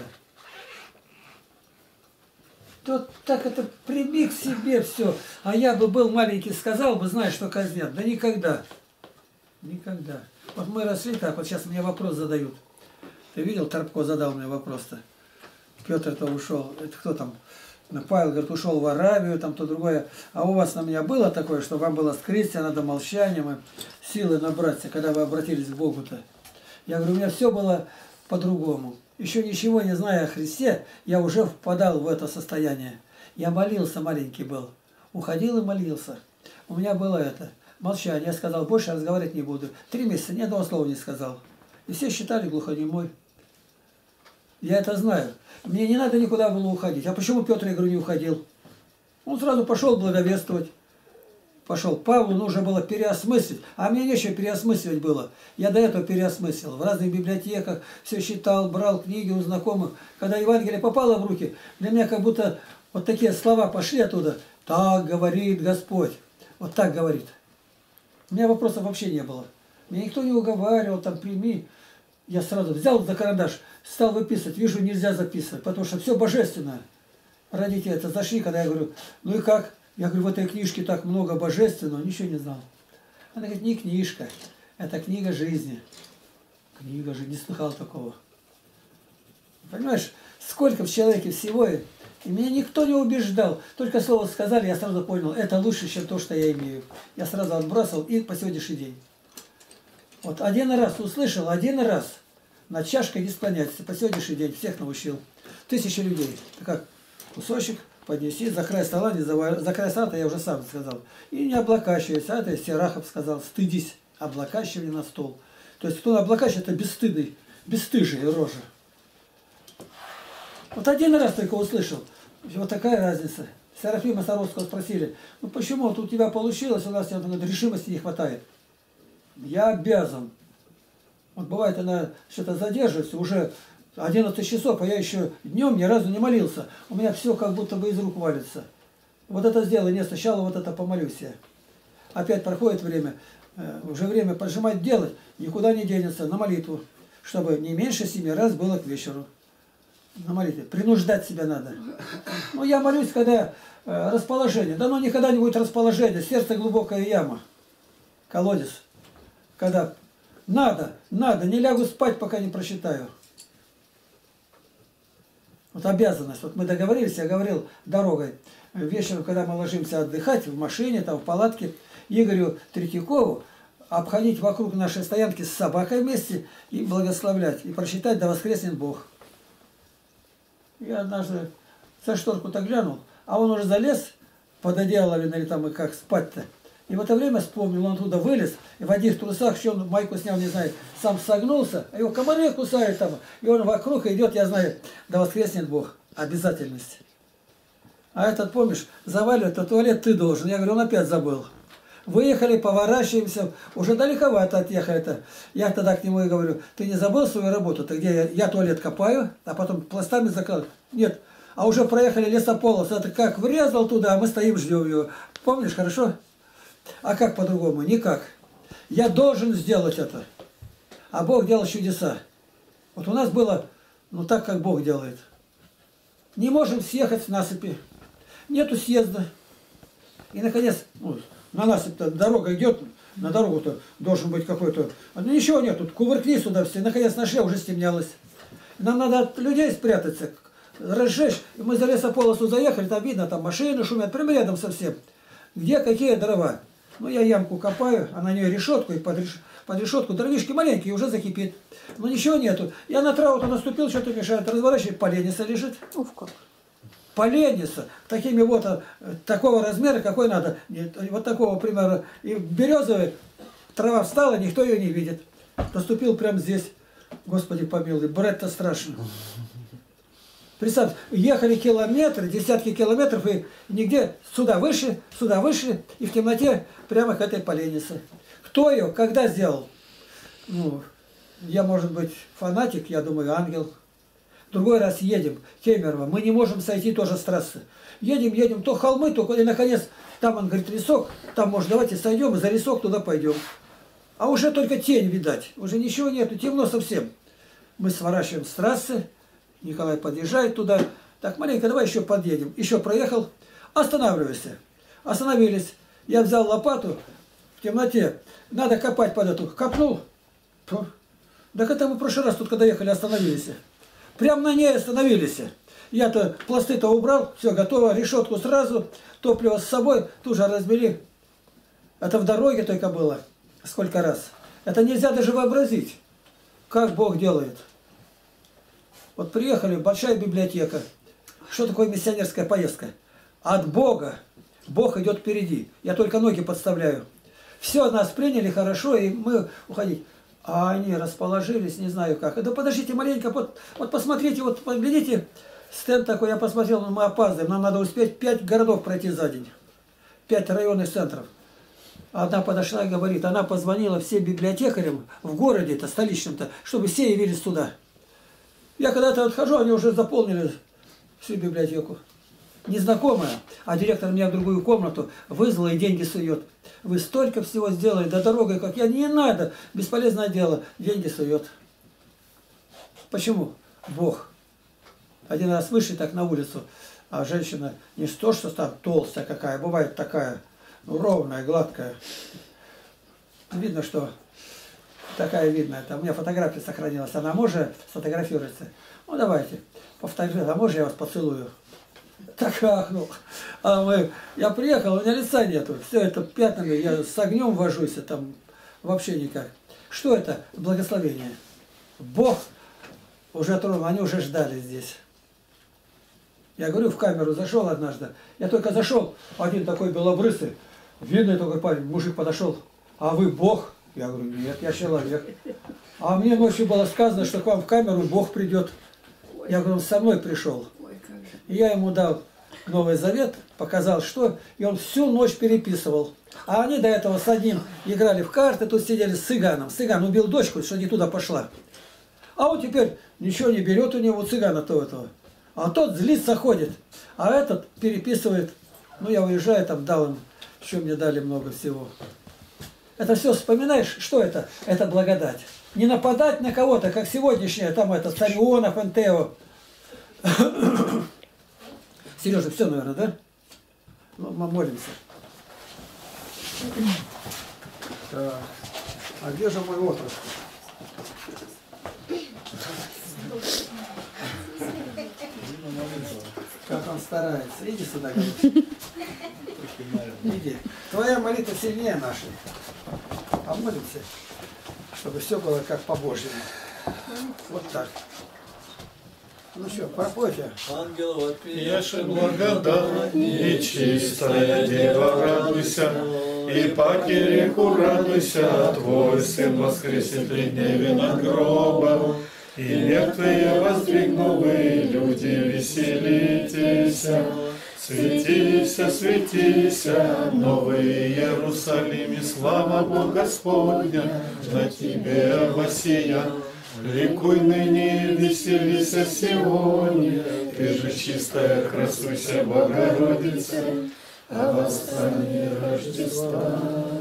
Тот так это прими к себе все. А я бы был маленький, сказал бы, знаешь, что казнят. Да никогда. Никогда. Вот мы росли так, вот сейчас мне вопрос задают. Ты видел, Торпко задал мне вопрос-то. Петр-то ушел. Это кто там? Павел, говорит, ушел в Аравию, там то другое. А у вас на меня было такое, что вам было скрытие, надо молчанием, и силы набраться, когда вы обратились к Богу-то? Я говорю, у меня все было по-другому. Еще ничего не зная о Христе, я уже впадал в это состояние. Я молился, маленький был. Уходил и молился. У меня было это, молчание. Я сказал, больше разговаривать не буду. Три месяца ни одного слова не сказал. И все считали глухонемой. Я это знаю. Мне не надо никуда было уходить. А почему Петр, я говорю, не уходил? Он сразу пошел благовествовать. Пошел. Павлу нужно было переосмыслить. А мне нечего переосмысливать было. Я до этого переосмыслил. В разных библиотеках все читал, брал книги у знакомых. Когда Евангелие попало в руки, для меня как будто вот такие слова пошли оттуда. Так говорит Господь. Вот так говорит. У меня вопросов вообще не было. Меня никто не уговаривал, там, прими. Я сразу взял за карандаш, стал выписывать. Вижу, нельзя записывать, потому что все божественное. Родители это зашли, когда я говорю, ну и как? Я говорю, в этой книжке так много божественного, ничего не знал. Она говорит, не книжка, это книга жизни. Книга жизни, не слыхал такого. Понимаешь, сколько в человеке всего, и меня никто не убеждал. Только слово сказали, я сразу понял, это лучше, чем то, что я имею. Я сразу отбросил и по сегодняшний день. Вот один раз услышал, один раз над чашкой не склоняться. По сегодняшний день всех научил. Тысячи людей. Так как кусочек поднеси, за край стола, не за, за край стола, я уже сам сказал. И не облокачивайся. А это Серахов сказал, стыдись, облокачивай на стол. То есть кто облокачивает, это бесстыдный, бесстыжие рожа. Вот один раз только услышал. Вот такая разница. Серафима Саровского спросили, ну почему вот у тебя получилось, у нас говорит, решимости не хватает. Я обязан. Вот бывает, она что-то задерживается, уже одиннадцать часов, а я еще днем ни разу не молился. У меня все как будто бы из рук валится. Вот это сделай, не сначала вот это помолюсь я. Опять проходит время, уже время поджимать делать, никуда не денется, на молитву, чтобы не меньше семи раз было к вечеру. На молитве. Принуждать себя надо. Ну, я молюсь, когда э, расположение. Да ну никогда не будет расположения, сердце глубокая яма, колодец. Когда надо, надо, не лягу спать, пока не прочитаю. Вот обязанность. Вот мы договорились, я говорил дорогой. Вечером, когда мы ложимся отдыхать, в машине, там, в палатке, Игорю Третьякову обходить вокруг нашей стоянки с собакой вместе и благословлять, и прочитать «Да воскреснет Бог». Я однажды за шторку-то глянул, а он уже залез под одеяло, или там, и как спать-то. И в это время вспомнил, он оттуда вылез, и в одних трусах, что он майку снял, не знаю, сам согнулся, а его комары кусают там, и он вокруг идет, я знаю, да воскреснет Бог. Обязательность. А этот, помнишь, заваливает, а туалет ты должен. Я говорю, он опять забыл. Выехали, поворачиваемся, уже далековато отъехали-то. Я тогда к нему и говорю, ты не забыл свою работу? Ты где? Я, я туалет копаю, а потом пластами закладываю. Нет, а уже проехали лесополос, это как врезал туда, а мы стоим, ждем его. Помнишь, хорошо? А как по-другому? Никак. Я должен сделать это. А Бог делал чудеса. Вот у нас было, ну так, как Бог делает. Не можем съехать с насыпи. Нету съезда. И, наконец, ну, на насыпь-то дорога идет, на дорогу-то должен быть какой-то... Ну, ничего нет, тут кувыркнись сюда все. Наконец нашли, уже стемнялось. Нам надо от людей спрятаться, разжечь. И мы за лесополосу заехали, там видно, там машины шумят, прямо рядом совсем. Где какие дрова? Ну, я ямку копаю, а на нее решетку, и под, реш... под решетку дровишки маленькие, уже закипит. Но ничего нету. Я на траву-то наступил, что-то мешает, разворачиваю, поленница лежит. Уф, как. Поленница, такими вот, такого размера, какой надо. Вот такого примера. И березовый, Трава встала, никто ее не видит. Наступил прямо здесь. Господи помилуй, брать-то страшно. Представь, ехали километры, десятки километров, и нигде сюда выше, сюда выше, и в темноте прямо к этой поленнице. Кто ее, когда сделал? Ну, я, может быть, фанатик, я думаю, ангел. Другой раз едем, Кемерово, мы не можем сойти тоже с трассы. Едем, едем, то холмы, то... И, наконец, там, он говорит, лесок, там, может, давайте сойдем, и за лесок туда пойдем. А уже только тень видать, уже ничего нету, темно совсем. Мы сворачиваем с трассы, Николай подъезжает туда. Так, маленько, давай еще подъедем. Еще проехал. Останавливайся. Остановились. Я взял лопату в темноте. Надо копать под эту. Копнул. Фу. Так это мы в прошлый раз тут, когда ехали, остановились. Прям на ней остановились. Я-то пласты-то убрал. Все, готово. Решетку сразу. Топливо с собой. Тут же разбили. Это в дороге только было. Сколько раз. Это нельзя даже вообразить. Как Бог делает. Вот приехали, большая библиотека. Что такое миссионерская поездка? От Бога. Бог идет впереди. Я только ноги подставляю. Все, нас приняли хорошо, и мы уходить. А они расположились, не знаю как. Да подождите маленько, вот, вот посмотрите, вот поглядите. Стенд такой, я посмотрел, мы опаздываем. Нам надо успеть пять городов пройти за день. Пять районных центров. Одна подошла и говорит, она позвонила всем библиотекарям в городе, это столичном-то, чтобы все явились туда. Я когда-то отхожу, они уже заполнили всю библиотеку. Незнакомая, а директор меня в другую комнату вызвала и деньги сует. Вы столько всего сделали, да дорогой, как я, не надо, бесполезное дело, деньги сует. Почему? Бог. Один раз вышли так на улицу, а женщина не то, что там толстая какая, бывает такая, ну, ровная, гладкая. Видно, что такая видная. Там у меня фотография сохранилась. Она может сфотографироваться? Ну, давайте. Повторю, а может я вас поцелую? Так ахнул. А мы... Я приехал, у меня лица нету. Все это пятнами, я с огнем вожусь, там вообще никак. Что это? Благословение. Бог уже тронул, они уже ждали здесь. Я говорю, в камеру зашел однажды. Я только зашел, один такой белобрысый, видный такой парень, мужик подошел. А вы Бог? Я говорю, нет, я человек. А мне ночью было сказано, что к вам в камеру Бог придет. Я говорю, он со мной пришел. И я ему дал Новый Завет, показал, что, и он всю ночь переписывал. А они до этого с одним играли в карты, тут сидели с цыганом. Цыган убил дочку, что не туда пошла. А он теперь ничего не берет у него, цыгана-то этого. А тот злится, ходит. А этот переписывает. Ну, я уезжаю, там дал им, еще мне дали много всего. Это все вспоминаешь, что это? Это благодать. Не нападать на кого-то, как сегодняшняя, там это, Царионов, Энтео. Сережа, все, наверное, да? Ну, мы молимся. Так. А где же мой отрок? Как он старается. Иди сюда, говорит. Иди. Твоя молитва сильнее нашей. Помолимся, чтобы все было как по Божьему. Вот так. Ну что, пропойте. Ангел вопиет. Яше благодать, нечистая дева, радуйся, и по кирику радуйся, твой сын воскресит при дневе над гробом, и мертвые воздвигнули, люди веселитесь, светися, светися, новый Иерусалим, и слава Бога Господня на тебе воссия. Ликуй ныне, веселися сегодня, ты же чистая, красуйся, Богородица, а восстание Рождества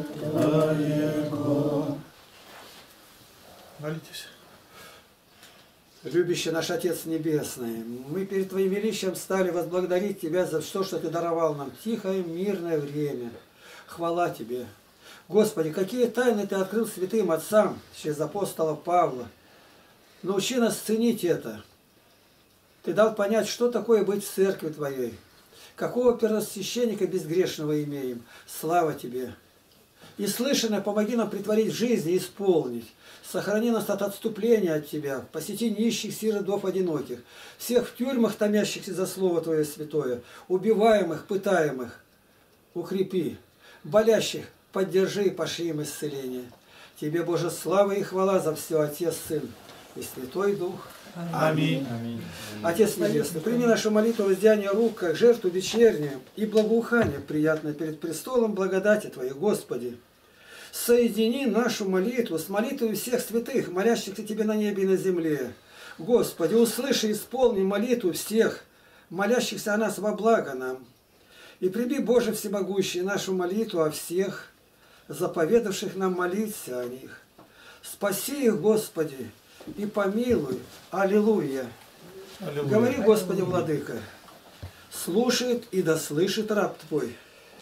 Твоего. Молитесь. Любящий наш Отец Небесный, мы перед Твоим величием стали возблагодарить Тебя за все, что Ты даровал нам. Тихое, мирное время. Хвала Тебе. Господи, какие тайны Ты открыл святым отцам через апостола Павла. Научи нас ценить это. Ты дал понять, что такое быть в церкви Твоей. Какого первосвященника безгрешного имеем. Слава Тебе. И слышанное помоги нам притворить в жизни и исполнить. Сохрани нас от отступления от Тебя. Посети нищих, сиротов, одиноких. Всех в тюрьмах, томящихся за Слово Твое святое. Убиваемых, пытаемых. Укрепи. Болящих поддержи и пошли им исцеление. Тебе, Боже, слава и хвала за все, Отец, Сын и Святой Дух. Аминь. Отец Небесный, прими нашу молитву воздеяния рук, как жертву вечернюю и благоухание приятное перед престолом благодати Твоей, Господи. Соедини нашу молитву с молитвой всех святых, молящихся Тебе на небе и на земле. Господи, услыши и исполни молитву всех, молящихся о нас во благо нам. И прими, Боже Всемогущий, нашу молитву о всех, заповедавших нам молиться о них. Спаси их, Господи, и помилуй. Аллилуйя. Аллилуйя. Говори, Господи, Владыка, слушает и да слышит раб Твой.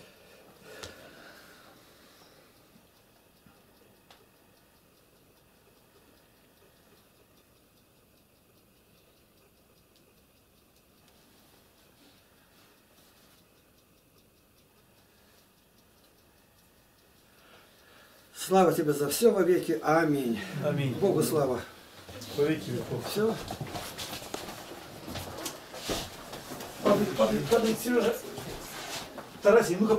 Слава Тебе за все во веки. Аминь. Аминь. Богу слава. По веки веков. Все. Падает, падает, падает, Сережа. Тарасий, ну-ка.